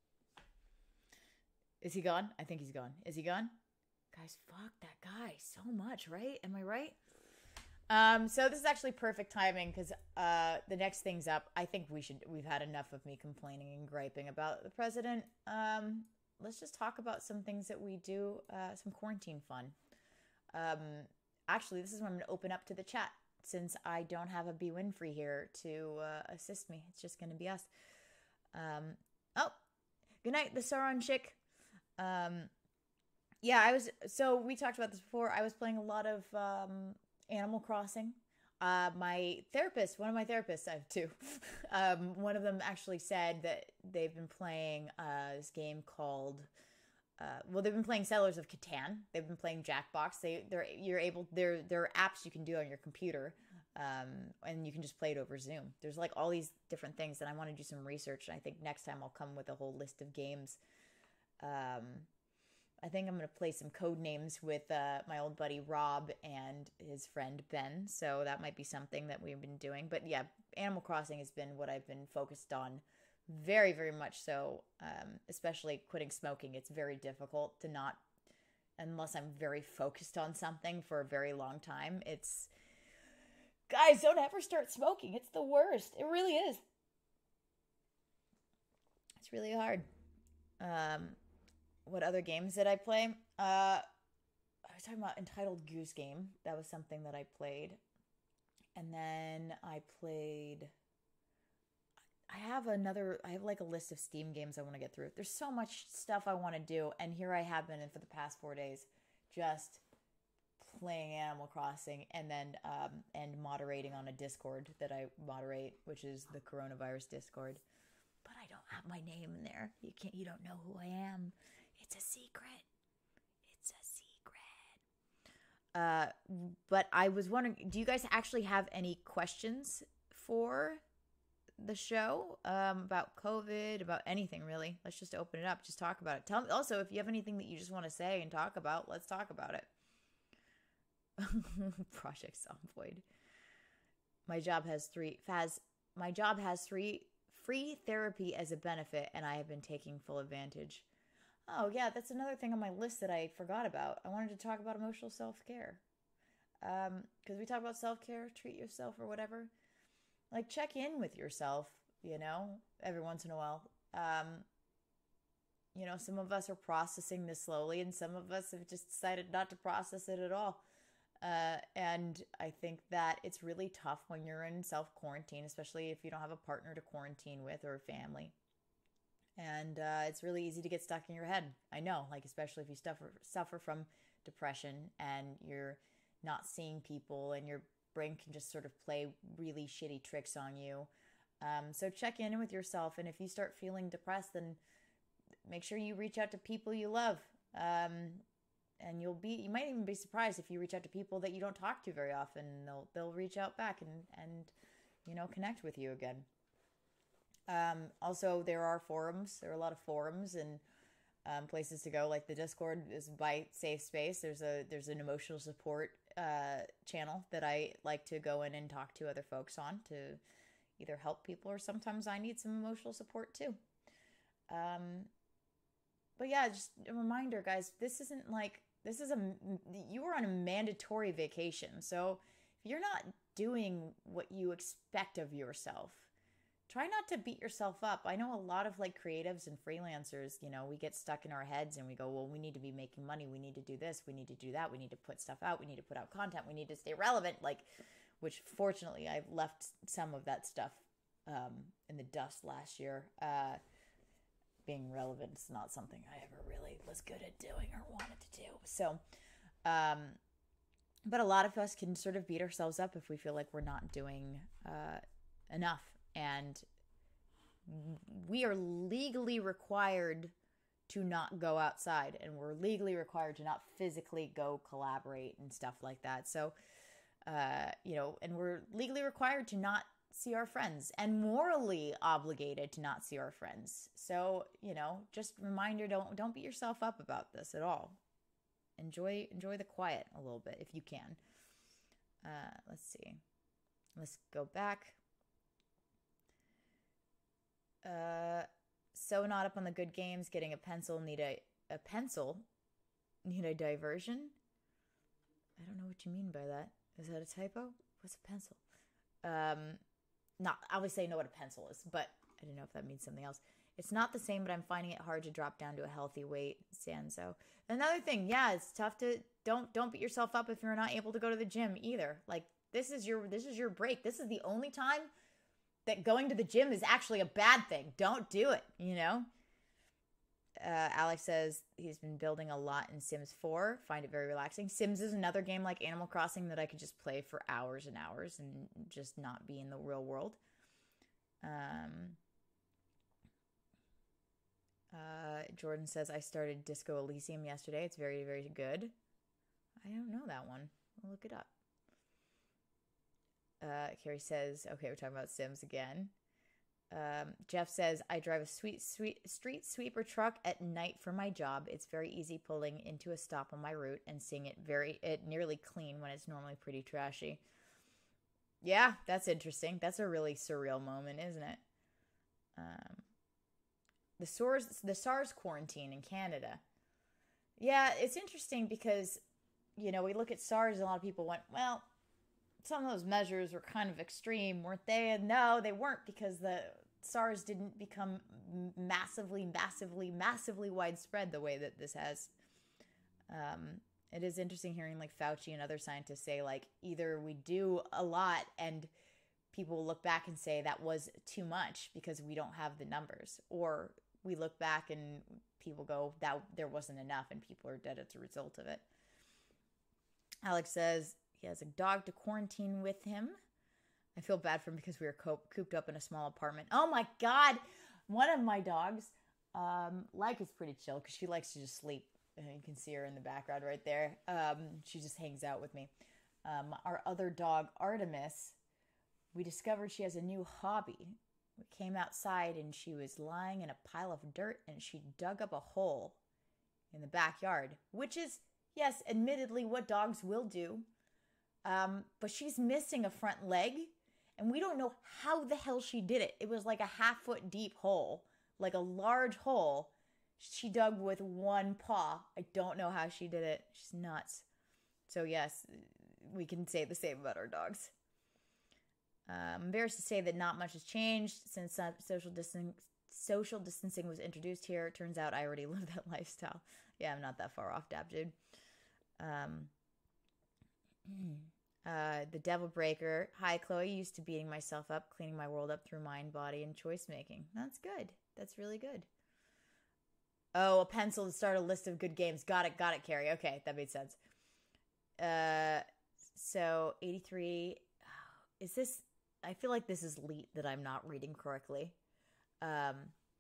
Is he gone? I think he's gone. Is he gone? Guys, fuck that guy so much, right? Am I right? Um, so this is actually perfect timing because uh, the next thing's up. I think we should. We've had enough of me complaining and griping about the president. Um, let's just talk about some things that we do. Uh, some quarantine fun. Um, actually, this is when I'm going to open up to the chat since I don't have a B Winfrey here to uh, assist me. It's just going to be us. Um, oh, good night, the Sauron chick. Um, yeah, I was. So we talked about this before. I was playing a lot of. Um, Animal Crossing. Uh, my therapist, one of my therapists, I have two. um, one of them actually said that they've been playing uh, this game called. Uh, well, they've been playing Settlers of Catan. They've been playing Jackbox. They, they're you're able. There, there are apps you can do on your computer, um, and you can just play it over Zoom. There's like all these different things, and I want to do some research. And I think next time I'll come with a whole list of games. Um, I think I'm going to play some code names with uh, my old buddy Rob and his friend Ben. So that might be something that we've been doing. But yeah, Animal Crossing has been what I've been focused on very, very much so. Um, especially quitting smoking. It's very difficult to not, unless I'm very focused on something for a very long time. It's, guys, don't ever start smoking. It's the worst. It really is. It's really hard. Um... What other games did I play? Uh, I was talking about Entitled Goose Game. That was something that I played. And then I played... I have another... I have like a list of Steam games I want to get through. There's so much stuff I want to do. And here I have been for the past four days just playing Animal Crossing and then um, and moderating on a Discord that I moderate, which is the coronavirus Discord. But I don't have my name in there. You can't. You don't know who I am. It's a secret. It's a secret. Uh, but I was wondering, do you guys actually have any questions for the show um, about COVID, about anything really? Let's just open it up. Just talk about it. Tell me also if you have anything that you just want to say and talk about. Let's talk about it. Project Zomboid. My job has three. Faz. My job has three free therapy as a benefit, and I have been taking full advantage. Oh, yeah, that's another thing on my list that I forgot about. I wanted to talk about emotional self-care. Um, because we talk about self-care, treat yourself or whatever. Like, check in with yourself, you know, every once in a while. Um, you know, some of us are processing this slowly, and some of us have just decided not to process it at all. Uh, and I think that it's really tough when you're in self-quarantine, especially if you don't have a partner to quarantine with or a family. And uh, it's really easy to get stuck in your head. I know, like, especially if you suffer, suffer from depression and you're not seeing people and your brain can just sort of play really shitty tricks on you. Um, so check in with yourself. And if you start feeling depressed, then make sure you reach out to people you love. Um, and you'll be, you might even be surprised if you reach out to people that you don't talk to very often. They'll, they'll reach out back and, and, you know, connect with you again. Um, also, there are forums. There are a lot of forums and um, places to go. Like the Discord is by Safe Space. There's a there's an emotional support uh, channel that I like to go in and talk to other folks on to either help people or sometimes I need some emotional support too. Um, but yeah, just a reminder, guys. This isn't like this is a you are on a mandatory vacation. So if you're not doing what you expect of yourself, try not to beat yourself up. I know a lot of like creatives and freelancers, you know, we get stuck in our heads and we go, well, we need to be making money. We need to do this. We need to do that. We need to put stuff out. We need to put out content. We need to stay relevant. Like, which fortunately I've left some of that stuff um, in the dust last year. Uh, being relevant is not something I ever really was good at doing or wanted to do. So, um, but a lot of us can sort of beat ourselves up if we feel like we're not doing uh, enough. And we are legally required to not go outside, and we're legally required to not physically go collaborate and stuff like that. So, uh, you know, and we're legally required to not see our friends and morally obligated to not see our friends. So, you know, just reminder, don't don't beat yourself up about this at all. Enjoy enjoy the quiet a little bit if you can. Uh, let's see. Let's go back. Uh, so not up on the good games. Getting a pencil. Need a a pencil. Need a diversion. I don't know what you mean by that. Is that a typo? What's a pencil? Um, not obviously I know what a pencil is, but I don't know if that means something else. It's not the same, but I'm finding it hard to drop down to a healthy weight. Sanso. Another thing, yeah, it's tough to don't don't beat yourself up if you're not able to go to the gym either. Like this is your this is your break. This is the only time that going to the gym is actually a bad thing. Don't do it, you know? Uh, Alex says he's been building a lot in Sims four. Find it very relaxing. Sims is another game like Animal Crossing that I could just play for hours and hours and just not be in the real world. Um, uh, Jordan says, I started Disco Elysium yesterday. It's very, very good. I don't know that one. I'll look it up. Uh, Carrie says, okay, we're talking about Sims again. Um, Jeff says, I drive a sweet, sweet street sweeper truck at night for my job. It's very easy pulling into a stop on my route and seeing it very, it nearly clean when it's normally pretty trashy. Yeah, that's interesting. That's a really surreal moment, isn't it? Um, the SARS, the SARS quarantine in Canada. Yeah, it's interesting because, you know, we look at SARS and a lot of people went, well, some of those measures were kind of extreme, weren't they? And no, they weren't, because the SARS didn't become massively, massively, massively widespread the way that this has. Um, it is interesting hearing like Fauci and other scientists say like either we do a lot and people look back and say that was too much because we don't have the numbers, or we look back and people go that there wasn't enough and people are dead as a result of it. Alex says, he has a dog to quarantine with him. I feel bad for him because we were co- cooped up in a small apartment. Oh my God. One of my dogs, um, like is pretty chill because she likes to just sleep. And you can see her in the background right there. Um, she just hangs out with me. Um, our other dog, Artemis, we discovered she has a new hobby. We came outside and she was lying in a pile of dirt and she dug up a hole in the backyard, which is, yes, admittedly what dogs will do. Um, but she's missing a front leg, And we don't know how the hell she did it. It was like a half foot deep hole, like a large hole she dug with one paw. I don't know how she did it. She's nuts. So yes, we can say the same about our dogs. Uh, I'm embarrassed to say that not much has changed since uh, social distancing, social distancing was introduced here. It turns out I already live that lifestyle. Yeah, I'm not that far off, Dab Dude. Um, uh, the Devil Breaker. Hi, Chloe. Used to beating myself up, cleaning my world up through mind, body, and choice making. That's good. That's really good. Oh, a pencil to start a list of good games. Got it, got it, Carrie. Okay, that made sense. Uh, so eighty-three. Is this? I feel like this is leet that I'm not reading correctly. Um.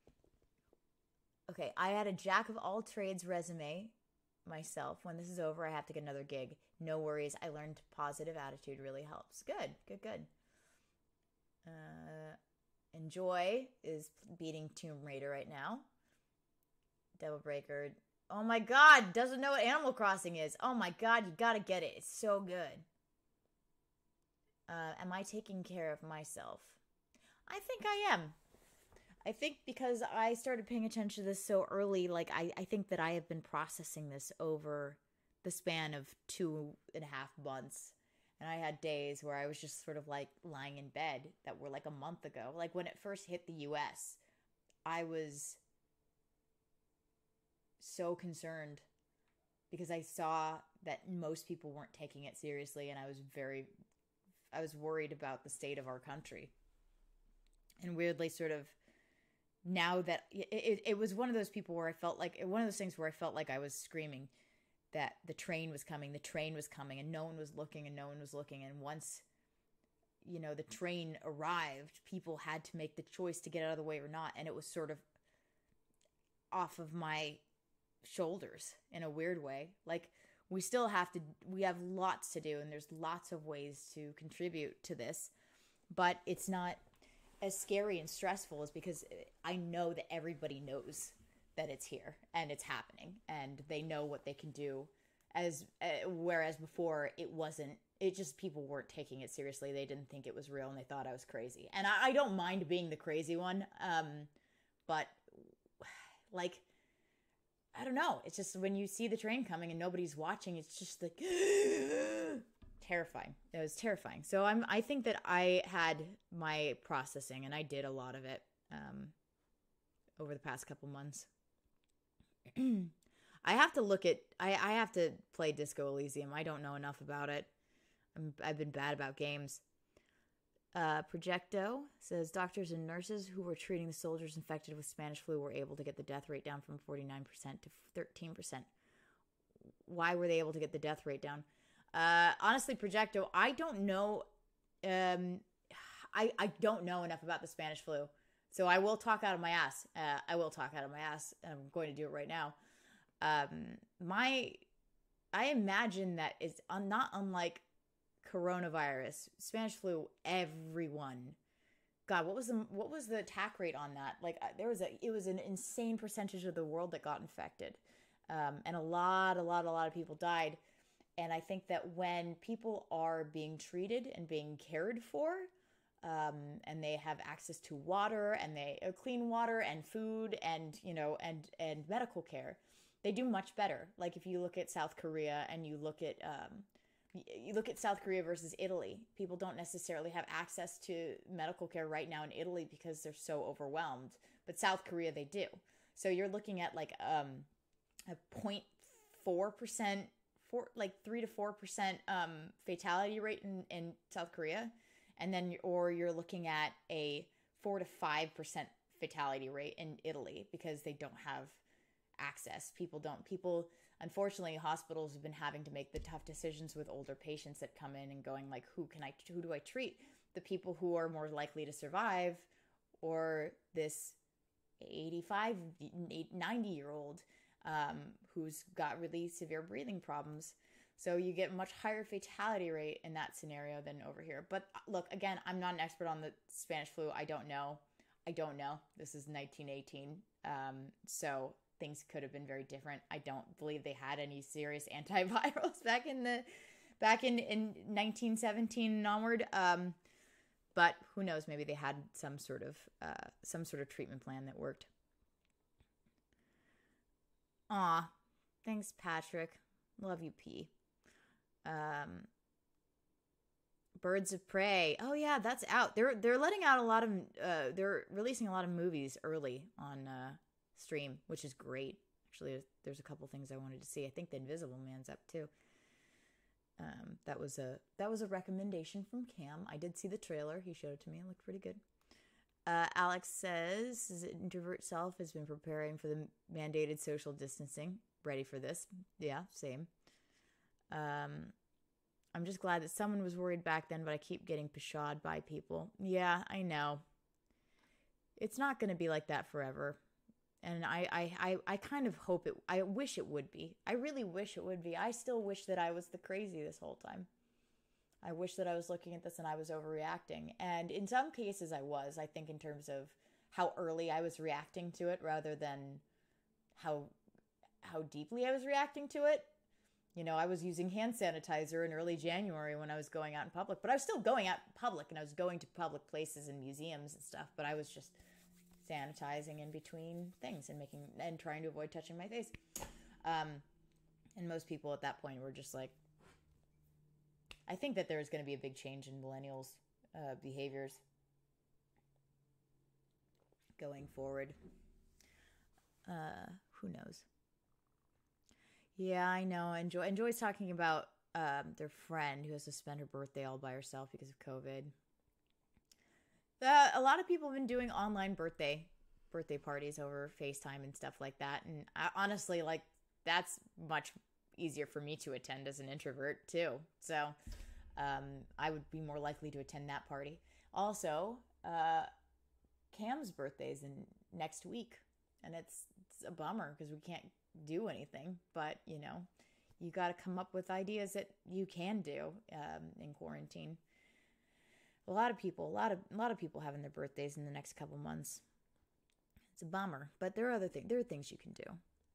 Okay, I had a jack of all trades resume myself. When this is over, I have to get another gig. No worries. I learned positive attitude really helps. Good, good, good. Uh, Enjoy is beating Tomb Raider right now. Devil Breaker. Oh my god, doesn't know what Animal Crossing is. Oh my god, you gotta get it. It's so good. Uh, am I taking care of myself? I think I am. I think because I started paying attention to this so early, like I, I think that I have been processing this over the span of two and a half months. And I had days where I was just sort of like lying in bed that were like a month ago. Like when it first hit the U S, I was so concerned because I saw that most people weren't taking it seriously, and I was very, I was worried about the state of our country. And weirdly, sort of, now that it, it, it was one of those people where I felt like, one of those things where I felt like I was screaming that the train was coming, the train was coming, and no one was looking, and no one was looking. And once, you know, the train arrived, people had to make the choice to get out of the way or not. And it was sort of off of my shoulders in a weird way. Like, we still have to, we have lots to do, and there's lots of ways to contribute to this, but it's not as scary and stressful as because I know that everybody knows that it's here and it's happening, and they know what they can do, as uh, whereas before it wasn't, it just, people weren't taking it seriously. They didn't think it was real, and they thought I was crazy. And I, I don't mind being the crazy one, um but like, I don't know. It's just when you see the train coming and nobody's watching, it's just like terrifying. It was terrifying. So I'm, I think that I had my processing, and I did a lot of it um, over the past couple months. I have to look at, I, I have to play Disco Elysium. I don't know enough about it. I'm, I've been bad about games. Uh, Projecto says doctors and nurses who were treating the soldiers infected with Spanish flu were able to get the death rate down from forty-nine percent to thirteen percent. Why were they able to get the death rate down? Uh, honestly, Projecto, I don't know. Um, I, I don't know enough about the Spanish flu. So I will talk out of my ass. Uh, I will talk out of my ass. I'm going to do it right now. Um, my, I imagine that it's un, not unlike coronavirus, Spanish flu, everyone. God, what was the what was the attack rate on that? Like, there was a it was an insane percentage of the world that got infected, um, and a lot, a lot, a lot of people died. And I think that when people are being treated and being cared for, um, and they have access to water and they uh, clean water and food and you know and and medical care, they do much better. Like if you look at South Korea and you look at um, You look at South Korea versus Italy. People don't necessarily have access to medical care right now in Italy because they're so overwhelmed. But South Korea, they do. So you're looking at like um, a zero point four percent, four, like three to four percent um, fatality rate in, in South Korea. And then, or you're looking at a four to five percent fatality rate in Italy because they don't have access. People don't, people... Unfortunately, hospitals have been having to make the tough decisions with older patients that come in and going like, who can I, who do I treat? The people who are more likely to survive, or this eighty-five, ninety year old um, who's got really severe breathing problems. So you get much higher fatality rate in that scenario than over here. But look, again, I'm not an expert on the Spanish flu. I don't know. I don't know. This is nineteen eighteen. Um, so things could have been very different. I don't believe they had any serious antivirals back in the back in, in nineteen seventeen and onward. Um, But who knows? Maybe they had some sort of uh, some sort of treatment plan that worked. Aw, thanks, Patrick. Love you, P. Um, Birds of Prey. Oh yeah, that's out. They're they're letting out a lot of. Uh, they're releasing a lot of movies early on uh, stream, which is great. Actually, there's a couple things I wanted to see. I think The Invisible Man's up too. Um, that was a that was a recommendation from Cam. I did see the trailer. He showed it to me. It looked pretty good. Uh, Alex says his introvert self has been preparing for the mandated social distancing. Ready for this? Yeah, same. Um, I'm just glad that someone was worried back then, but I keep getting pshawed by people. Yeah, I know. It's not going to be like that forever. And I, I, I, I kind of hope it, I wish it would be. I really wish it would be. I still wish that I was the crazy this whole time. I wish that I was looking at this and I was overreacting. And in some cases I was, I think in terms of how early I was reacting to it rather than how, how deeply I was reacting to it. You know, I was using hand sanitizer in early January when I was going out in public, but I was still going out in public and I was going to public places and museums and stuff, but I was just sanitizing in between things and making and trying to avoid touching my face. Um, and most people at that point were just like, I think that there's going to be a big change in millennials' uh, behaviors going forward. Uh, who knows? Yeah, I know. Enjoy Enjoy's talking about um, their friend who has to spend her birthday all by herself because of COVID. Uh, a lot of people have been doing online birthday birthday parties over FaceTime and stuff like that. And I, honestly, like, that's much easier for me to attend as an introvert, too. So um, I would be more likely to attend that party. Also, uh, Cam's birthday is in next week. And it's, it's a bummer because we can't do anything. But, you know, you got to come up with ideas that you can do um, in quarantine. A lot of people, a lot of a lot of people having their birthdays in the next couple months. It's a bummer, but there are other things. There are things you can do.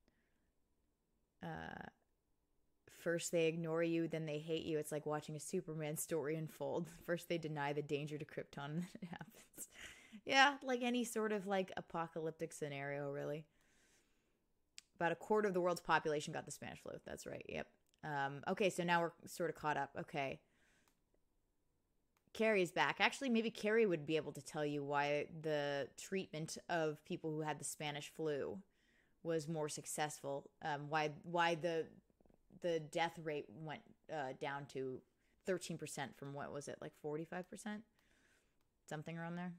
Uh, first they ignore you, then they hate you. It's like watching a Superman story unfold. First they deny the danger to Krypton, and then it happens. Yeah, like any sort of like apocalyptic scenario, really. About a quarter of the world's population got the Spanish flu. That's right. Yep. Um, okay, so now we're sort of caught up. Okay. Carrie's back. Actually, maybe Carrie would be able to tell you why the treatment of people who had the Spanish flu was more successful. Um, why why the the death rate went uh, down to thirteen percent from what was it, like forty-five percent? Something around there.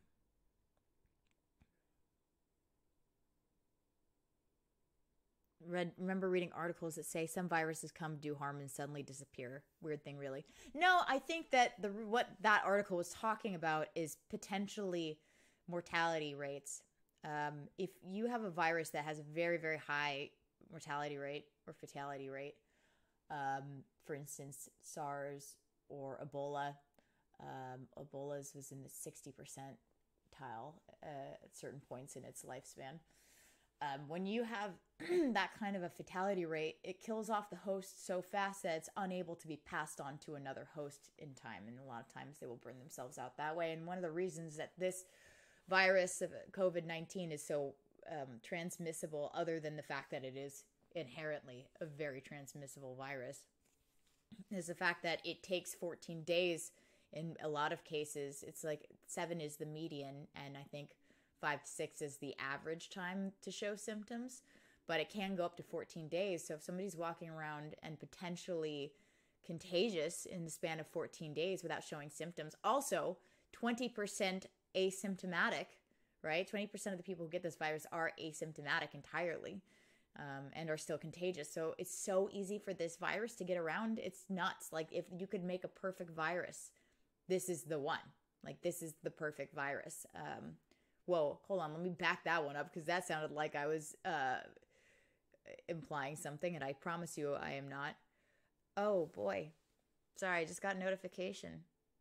Read, remember reading articles that say some viruses come, do harm, and suddenly disappear. Weird thing, really. No, I think that the what that article was talking about is potentially mortality rates. Um, if you have a virus that has a very, very high mortality rate or fatality rate, um, for instance, SARS or Ebola, um, Ebola's was in the sixty percentile uh, at certain points in its lifespan. Um, when you have that kind of a fatality rate, it kills off the host so fast that it's unable to be passed on to another host in time. And a lot of times they will burn themselves out that way. And one of the reasons that this virus of COVID nineteen is so um, transmissible, other than the fact that it is inherently a very transmissible virus, is the fact that it takes fourteen days in a lot of cases. It's like seven is the median, and I think five to six is the average time to show symptoms, but it can go up to fourteen days. So if somebody's walking around and potentially contagious in the span of fourteen days without showing symptoms, also twenty percent asymptomatic, right? twenty percent of the people who get this virus are asymptomatic entirely um, and are still contagious. So it's so easy for this virus to get around. It's nuts. Like, if you could make a perfect virus, this is the one. Like, this is the perfect virus. Um, Whoa, hold on. Let me back that one up because that sounded like I was uh, implying something, and I promise you I am not. Oh, boy. Sorry, I just got a notification.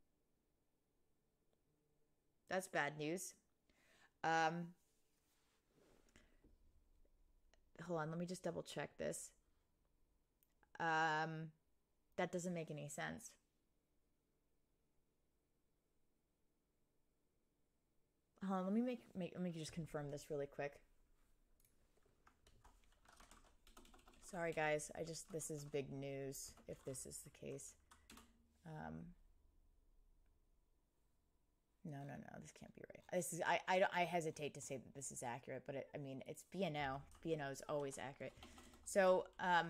That's bad news. Um, hold on. Let me just double check this. Um, that doesn't make any sense. hold on, let me make, make let me just confirm this really quick. Sorry, guys. I just, this is big news if this is the case. Um, no, no, no, this can't be right. This is, I, I, I hesitate to say that this is accurate, but it, I mean, it's B N O. B N O is always accurate. So, um,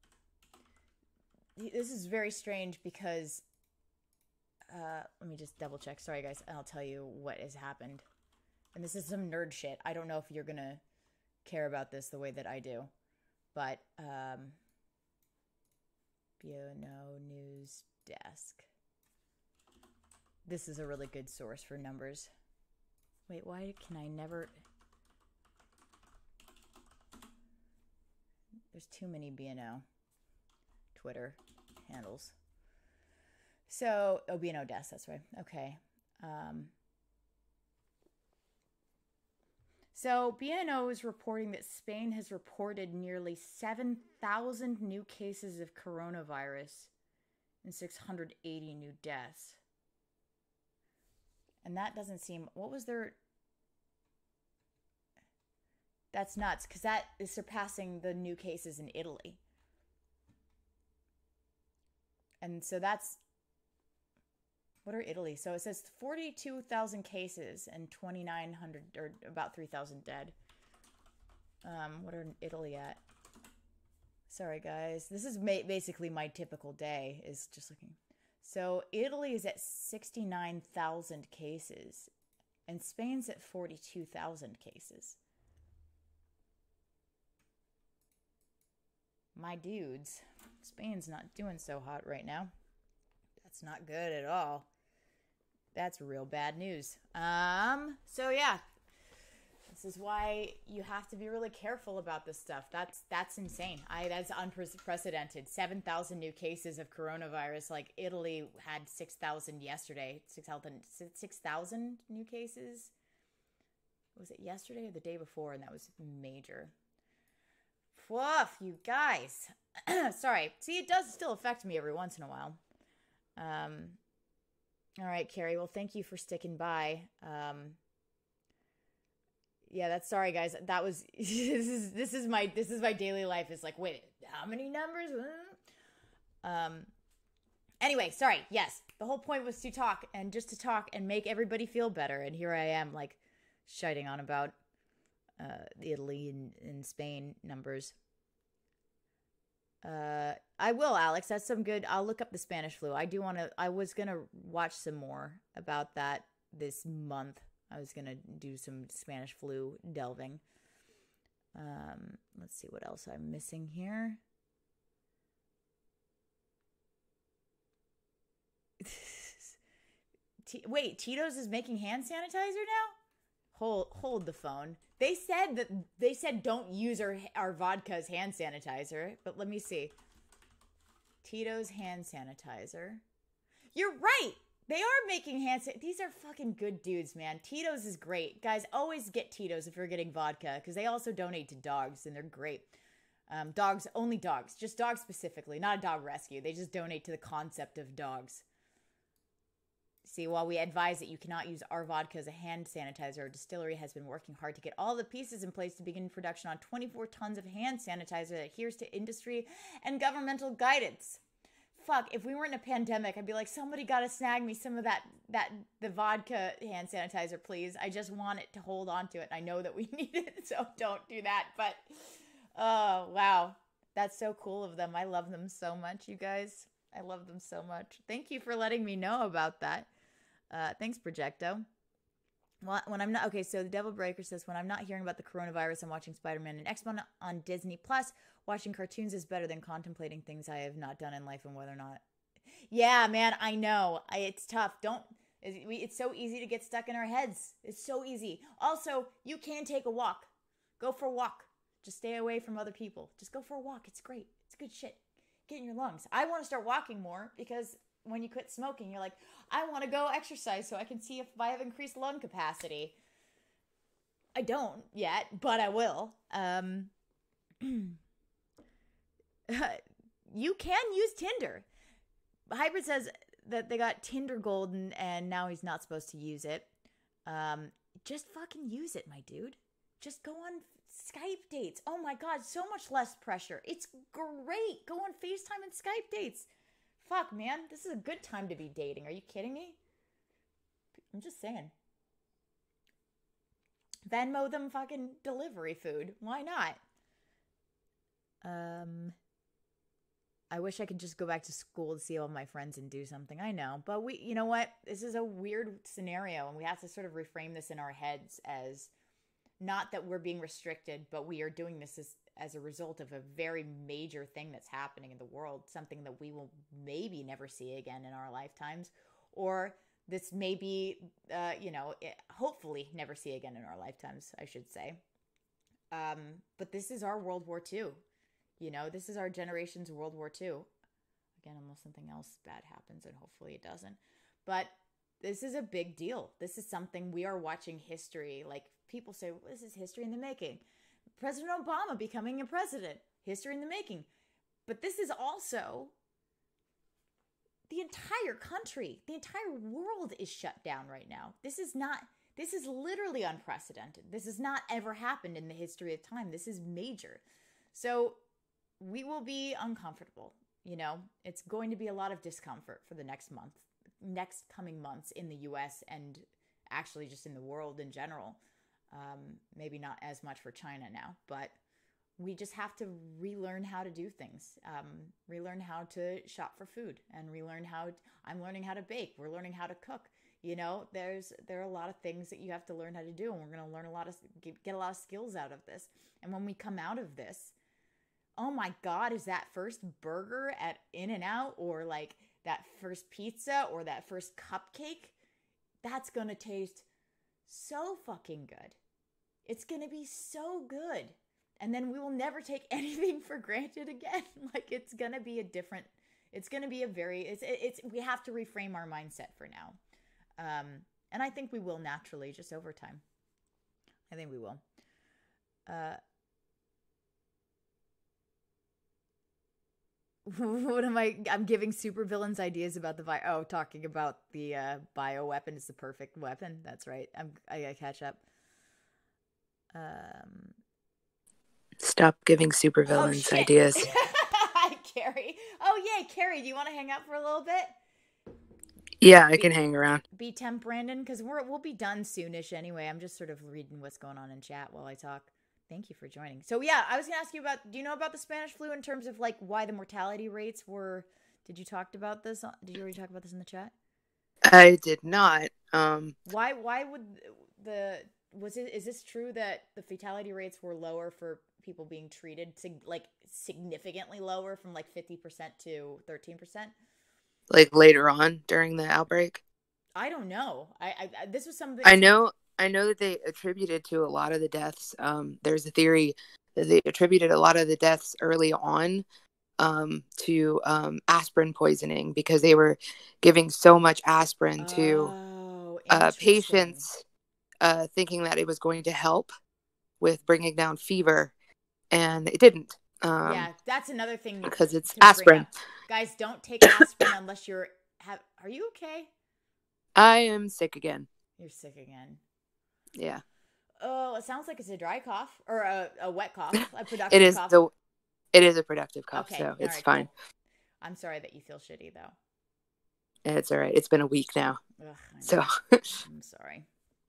this is very strange because, uh, let me just double check. Sorry, guys. I'll tell you what has happened. And this is some nerd shit. I don't know if you're gonna care about this the way that I do. But, um, B N O News Desk. This is a really good source for numbers. Wait, why can I never... There's too many B N O Twitter handles. So, oh, B N O Desk, that's right. Okay. Um... So, B N O is reporting that Spain has reported nearly seven thousand new cases of coronavirus and six hundred eighty new deaths. And that doesn't seem... What was their... That's nuts, because that is surpassing the new cases in Italy. And so that's... What are Italy? So it says forty-two thousand cases and twenty-nine hundred, or about three thousand dead. Um, what are Italy at? Sorry, guys. This is ma- basically my typical day, is just looking. So Italy is at sixty-nine thousand cases, and Spain's at forty-two thousand cases. My dudes, Spain's not doing so hot right now. That's not good at all. That's real bad news. Um, so yeah, this is why you have to be really careful about this stuff. That's that's insane. I that's unprecedented. seven thousand new cases of coronavirus. Like Italy had six thousand yesterday. six thousand new cases. Was it yesterday or the day before? And that was major. Woof, you guys. Sorry. See, it does still affect me every once in a while. Um, all right, Carrie. Well, thank you for sticking by. Um, yeah, that's sorry, guys. That was this is this is my this is my daily life. It's like, wait, how many numbers? Um. Anyway, sorry. Yes, the whole point was to talk and just to talk and make everybody feel better. And here I am, like, shiting on about uh, the Italy and, and Spain numbers. Uh, I will, Alex. That's some good. I'll look up the Spanish flu. I do want to. I was gonna watch some more about that this month. I was gonna do some Spanish flu delving. Um, let's see what else I'm missing here. T- Wait, Tito's is making hand sanitizer now? Hold, hold the phone. They said that they said don't use our our vodka as hand sanitizer, but let me see. Tito's hand sanitizer. You're right. They are making hand sanitizer. These are fucking good dudes, man. Tito's is great. Guys, always get Tito's if you're getting vodka, because they also donate to dogs, and they're great. Um, dogs, only dogs. Just dogs specifically, not a dog rescue. They just donate to the concept of dogs. See, while we advise that you cannot use our vodka as a hand sanitizer, our distillery has been working hard to get all the pieces in place to begin production on twenty-four tons of hand sanitizer that adheres to industry and governmental guidance. Fuck, if we weren't in a pandemic, I'd be like, somebody gotta snag me some of that, that the vodka hand sanitizer, please. I just want it to hold on to it. I know that we need it, so don't do that. But, oh, wow. That's so cool of them. I love them so much, you guys. I love them so much. Thank you for letting me know about that. Uh, thanks, Projecto. Well, when I'm not okay, so the Devil Breaker says, when I'm not hearing about the coronavirus, I'm watching Spider-Man and X-Men on Disney Plus. Watching cartoons is better than contemplating things I have not done in life and whether or not. Yeah, man, I know. I, it's tough. Don't. It's, we, it's so easy to get stuck in our heads. It's so easy. Also, you can take a walk. Go for a walk. Just stay away from other people. Just go for a walk. It's great. It's good shit. Get in your lungs. I want to start walking more because when you quit smoking, you're like, I want to go exercise so I can see if I have increased lung capacity. I don't yet, but I will. Um, you can use Tinder. Hybrid says that they got Tinder Golden and now he's not supposed to use it. Um, just fucking use it, my dude. Just go on Skype dates. Oh my God, so much less pressure. It's great. Go on FaceTime and Skype dates. Fuck, man. This is a good time to be dating. Are you kidding me? I'm just saying. Venmo them fucking delivery food. Why not? Um, I wish I could just go back to school to see all my friends and do something. I know. But we, you know what? This is a weird scenario, and we have to sort of reframe this in our heads as not that we're being restricted, but we are doing this as, as a result of a very major thing that's happening in the world, something that we will maybe never see again in our lifetimes, or this may be, uh, you know, hopefully never see again in our lifetimes, I should say. Um, but this is our World War Two. You know, this is our generation's World War Two. Again, unless something else bad happens, and hopefully it doesn't. But this is a big deal. This is something we are watching history. Like people say, well, this is history in the making. President Obama becoming a president, history in the making. But this is also the entire country, the entire world is shut down right now. This is not, this is literally unprecedented. This has not ever happened in the history of time. This is major. So we will be uncomfortable. You know, it's going to be a lot of discomfort for the next month, next coming months in the U S and actually just in the world in general. Um, maybe not as much for China now, but we just have to relearn how to do things, um, relearn how to shop for food, and relearn how t- I'm learning how to bake. We're learning how to cook. You know, there's there are a lot of things that you have to learn how to do, and we're going to learn a lot of get a lot of skills out of this. And when we come out of this, oh my God, is that first burger at In-N-Out, or like that first pizza, or that first cupcake? That's going to taste so fucking good. It's going to be so good. And then we will never take anything for granted again. Like it's going to be a different, it's going to be a very, it's, it's, we have to reframe our mindset for now. Um, and I think we will naturally, just over time. I think we will. Uh, what am I, I'm giving supervillains ideas about the, vi- oh, talking about the uh, bioweapon is the perfect weapon. That's right. I'm, I gotta catch up. Um, Stop giving supervillains oh, ideas. Hi, Carrie. Oh, yay, Carrie, do you want to hang out for a little bit? Yeah, I be, can hang around. Be temp, Brandon, because we're we'll be done soonish anyway. I'm just sort of reading what's going on in chat while I talk. Thank you for joining. So yeah, I was gonna ask you about. Do you know about the Spanish flu in terms of like why the mortality rates were? Did you talk about this? Did you already talk about this in the chat? I did not. Um, why? Why would the was it? Is this true that the fatality rates were lower for people being treated, like significantly lower, from like fifty percent to thirteen percent? Like later on during the outbreak? I don't know. I, I this was something I know. I know that they attributed to a lot of the deaths. Um, there's a theory that they attributed a lot of the deaths early on um, to um, aspirin poisoning because they were giving so much aspirin to oh, uh, patients, uh, thinking that it was going to help with bringing down fever, and it didn't. Um, yeah, that's another thing because it's aspirin. Guys, don't take aspirin unless you're have. Are you okay? I am sick again. You're sick again. Yeah. Oh, it sounds like it's a dry cough or a, a wet cough. A productive it is cough. the. It is a productive cough, okay. so it's right, fine. Cool. I'm sorry that you feel shitty though. It's all right. It's been a week now. Ugh, so I'm sorry.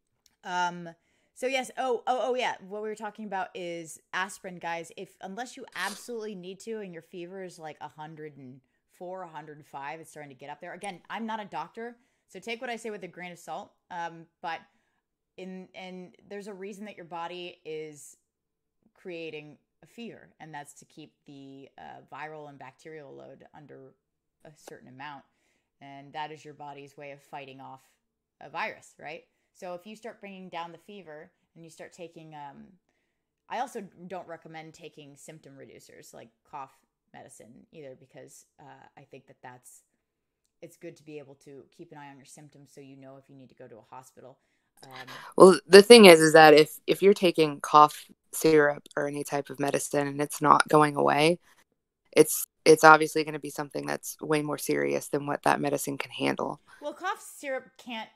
Um. So yes. Oh. Oh. Oh. Yeah. What we were talking about is aspirin, guys. If unless you absolutely need to, and your fever is like one hundred four, one hundred five, it's starting to get up there. Again, I'm not a doctor, so take what I say with a grain of salt. Um. But in and there's a reason that your body is creating a fever, and that's to keep the uh, viral and bacterial load under a certain amount, and that is your body's way of fighting off a virus, right? So if you start bringing down the fever and you start taking, um, I also don't recommend taking symptom reducers like cough medicine either, because uh, I think that that's, it's good to be able to keep an eye on your symptoms so you know if you need to go to a hospital. Um, well, the thing is, is that if, if you're taking cough syrup or any type of medicine and it's not going away, it's it's obviously going to be something that's way more serious than what that medicine can handle. Well, cough syrup can't,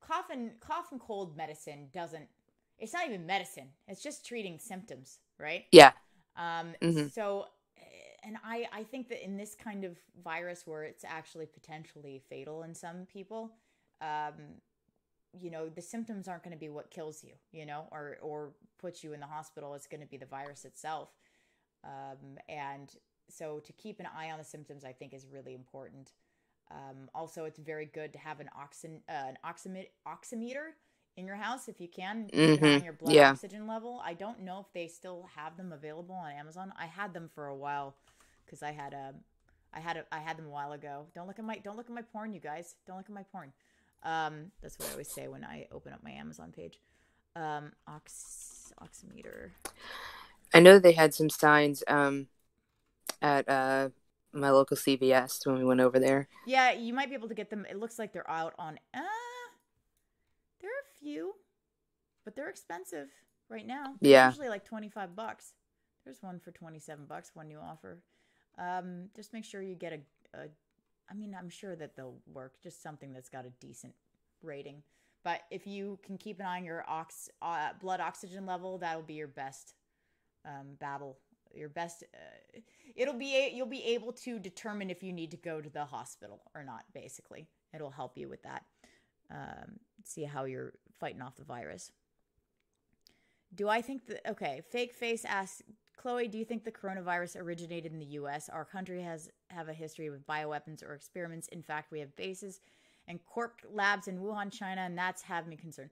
cough and cough and cold medicine doesn't. It's not even medicine. It's just treating symptoms, right? Yeah. Um. Mhm. So, and I I think that in this kind of virus where it's actually potentially fatal in some people, um, you know, the symptoms aren't going to be what kills you, you know, or or puts you in the hospital. It's going to be the virus itself. Um, and so to keep an eye on the symptoms, I think, is really important. Um, also, it's very good to have an oxen, uh, an oximet- oximeter in your house if you can. Keep an eye on Mhm. your blood Yeah. oxygen level. I don't know if they still have them available on Amazon. I had them for a while because I had a, I had a, I had them a while ago. Don't look at my, don't look at my porn, you guys. Don't look at my porn. Um, that's what I always say when I open up my Amazon page. Um, ox, oximeter. I know they had some signs um at uh my local C V S when we went over there. Yeah, you might be able to get them. It looks like they're out on. Uh, there are a few, but they're expensive right now. They're Yeah. usually like twenty-five bucks. There's one for twenty-seven bucks. One new offer. Um, just make sure you get a, a. I mean, I'm sure that they'll work. Just something that's got a decent rating. But if you can keep an eye on your ox, uh, blood oxygen level, that'll be your best um, battle. Your best. Uh, it'll be you'll be able to determine if you need to go to the hospital or not. Basically, it'll help you with that. Um, see how you're fighting off the virus. Do I think that okay? Fake face asks Chloe, do you think the coronavirus originated in the U S? Our country has have a history with bioweapons or experiments. In fact, we have bases and corp labs in Wuhan, China, and that's have me concerned.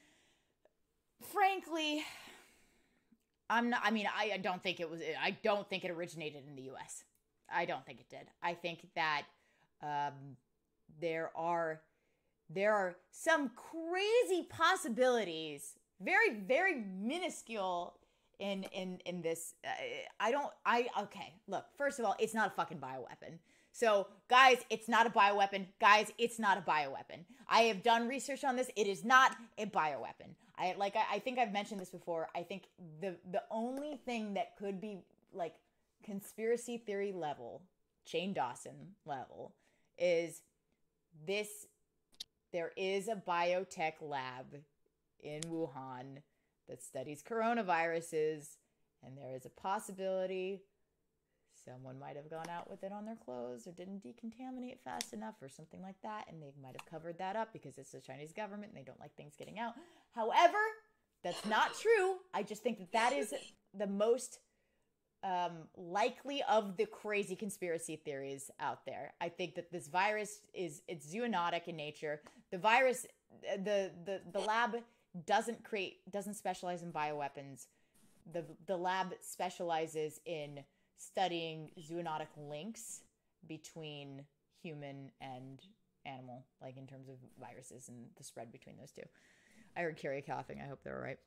Frankly, I'm not. I mean, I, I don't think it was. I don't think it originated in the U S. I don't think it did. I think that um, there are there are some crazy possibilities, very very minuscule in in in this. Uh, I don't. I okay. Look, first of all, it's not a fucking bioweapon. So, guys, it's not a bioweapon. Guys, it's not a bioweapon. I have done research on this. It is not a bioweapon. I like. I, I think I've mentioned this before. I think the the only thing that could be like conspiracy theory level, Shane Dawson level, is this. There is a biotech lab in Wuhan that studies coronaviruses, and there is a possibility someone might have gone out with it on their clothes or didn't decontaminate fast enough or something like that, and they might have covered that up because it's the Chinese government and they don't like things getting out. However, that's not true. I just think that that is the most um, likely of the crazy conspiracy theories out there. I think that this virus is it's zoonotic in nature. The virus, the the the lab doesn't create doesn't specialize in bioweapons. The the lab specializes in studying zoonotic links between human and animal, like in terms of viruses and the spread between those two. I heard Carrie coughing. I hope they're all right.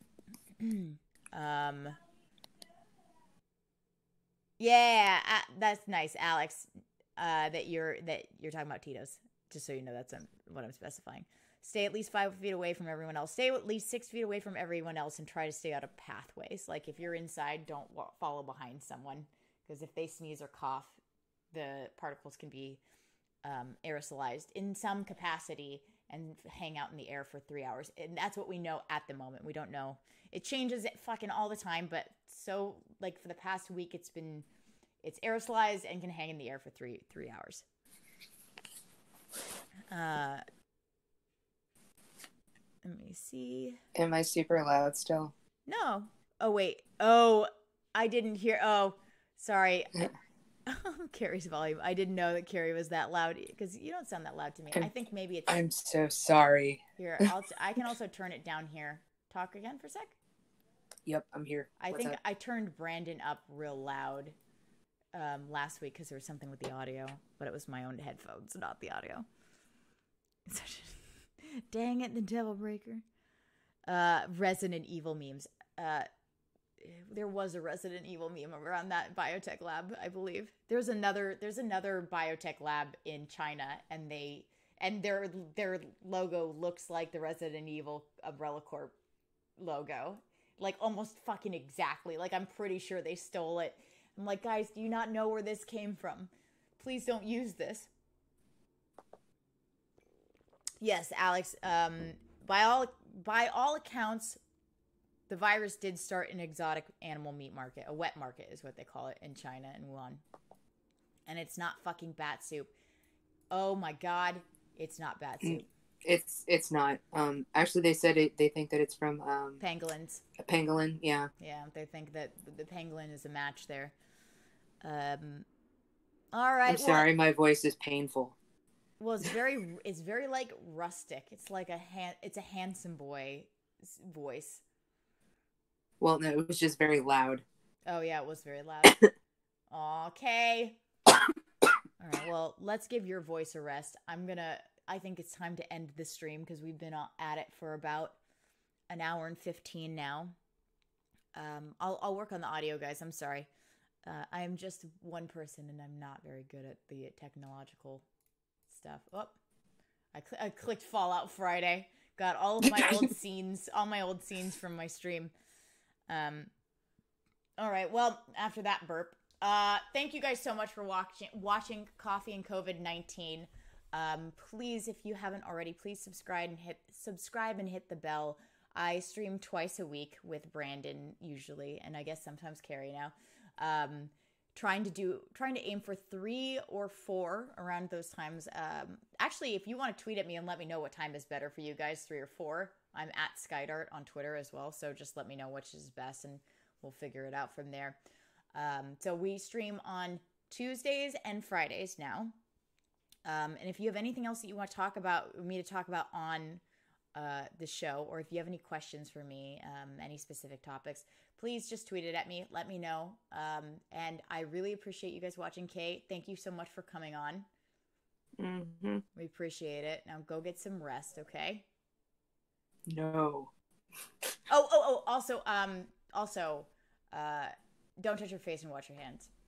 um, yeah, uh, that's nice, Alex. Uh, that you're that you're talking about Tito's. Just so you know, that's um, what I'm specifying. Stay at least five feet away from everyone else. Stay at least six feet away from everyone else and try to stay out of pathways. Like if you're inside, don't wa- follow behind someone because if they sneeze or cough, the particles can be um, aerosolized in some capacity and hang out in the air for three hours. And that's what we know at the moment. We don't know. It changes it fucking all the time, but so like for the past week, it's been it's aerosolized and can hang in the air for three three hours. Uh. Let me see. Am I super loud still? No. Oh, wait. Oh, I didn't hear. Oh, sorry. Carrie's volume. I didn't know that Carrie was that loud because you don't sound that loud to me. I'm, I think maybe it's. I'm so sorry. Here, I'll t- I can also turn it down here. Talk again for a sec. Yep, I'm here. I What's think up? I turned Brandon up real loud um, last week because there was something with the audio, but it was my own headphones, not the audio. Dang it, the Devil Breaker. Uh, Resident Evil memes. Uh, there was a Resident Evil meme around that biotech lab, I believe. There's another. There's another biotech lab in China, and they and their their logo looks like the Resident Evil Umbrella Corp logo, like almost fucking exactly. Like I'm pretty sure they stole it. I'm like, guys, do you not know where this came from? Please don't use this. Yes, Alex. Um, by all by all accounts, the virus did start an exotic animal meat market. A wet market is what they call it in China and Wuhan. And it's not fucking bat soup. Oh my god, it's not bat soup. It's it's not. Um, actually, they said it. They think that it's from um, Pangolins. a pangolin. Yeah. Yeah, they think that the pangolin is a match there. Um, all right. I'm well, sorry, my voice is painful. Well, it's very, it's very like rustic. It's like a hand, it's a handsome boy voice. Well, no, it was just very loud. Oh yeah, it was very loud. Okay. All right. Well, let's give your voice a rest. I'm gonna. I think it's time to end the stream because we've been at it for about an hour and fifteen now. Um, I'll I'll work on the audio, guys. I'm sorry. Uh, I am just one person, and I'm not very good at the technological stuff. Oh, I, cl- I clicked Fallout Friday. Got all of my old scenes, all my old scenes from my stream. Um. All right. Well, after that burp, uh, thank you guys so much for watching watching Coffee and COVID nineteen. Um, please, if you haven't already, please subscribe and hit subscribe and hit the bell. I stream twice a week with Brandon usually, and I guess sometimes Carrie now. Um, trying to do, trying to aim for three or four around those times. Um, actually, if you want to tweet at me and let me know what time is better for you guys, three or four, I'm at Skydart on Twitter as well. So just let me know which is best, and we'll figure it out from there. Um, so we stream on Tuesdays and Fridays now. Um, and if you have anything else that you want to talk about, me to talk about on uh, the show, or if you have any questions for me, um, any specific topics, please just tweet it at me. Let me know. Um, and I really appreciate you guys watching. Kate, thank you so much for coming on. Mm-hmm. We appreciate it. Now go get some rest, okay? No. Oh, oh, oh. Also, um, also, uh, don't touch your face and wash your hands.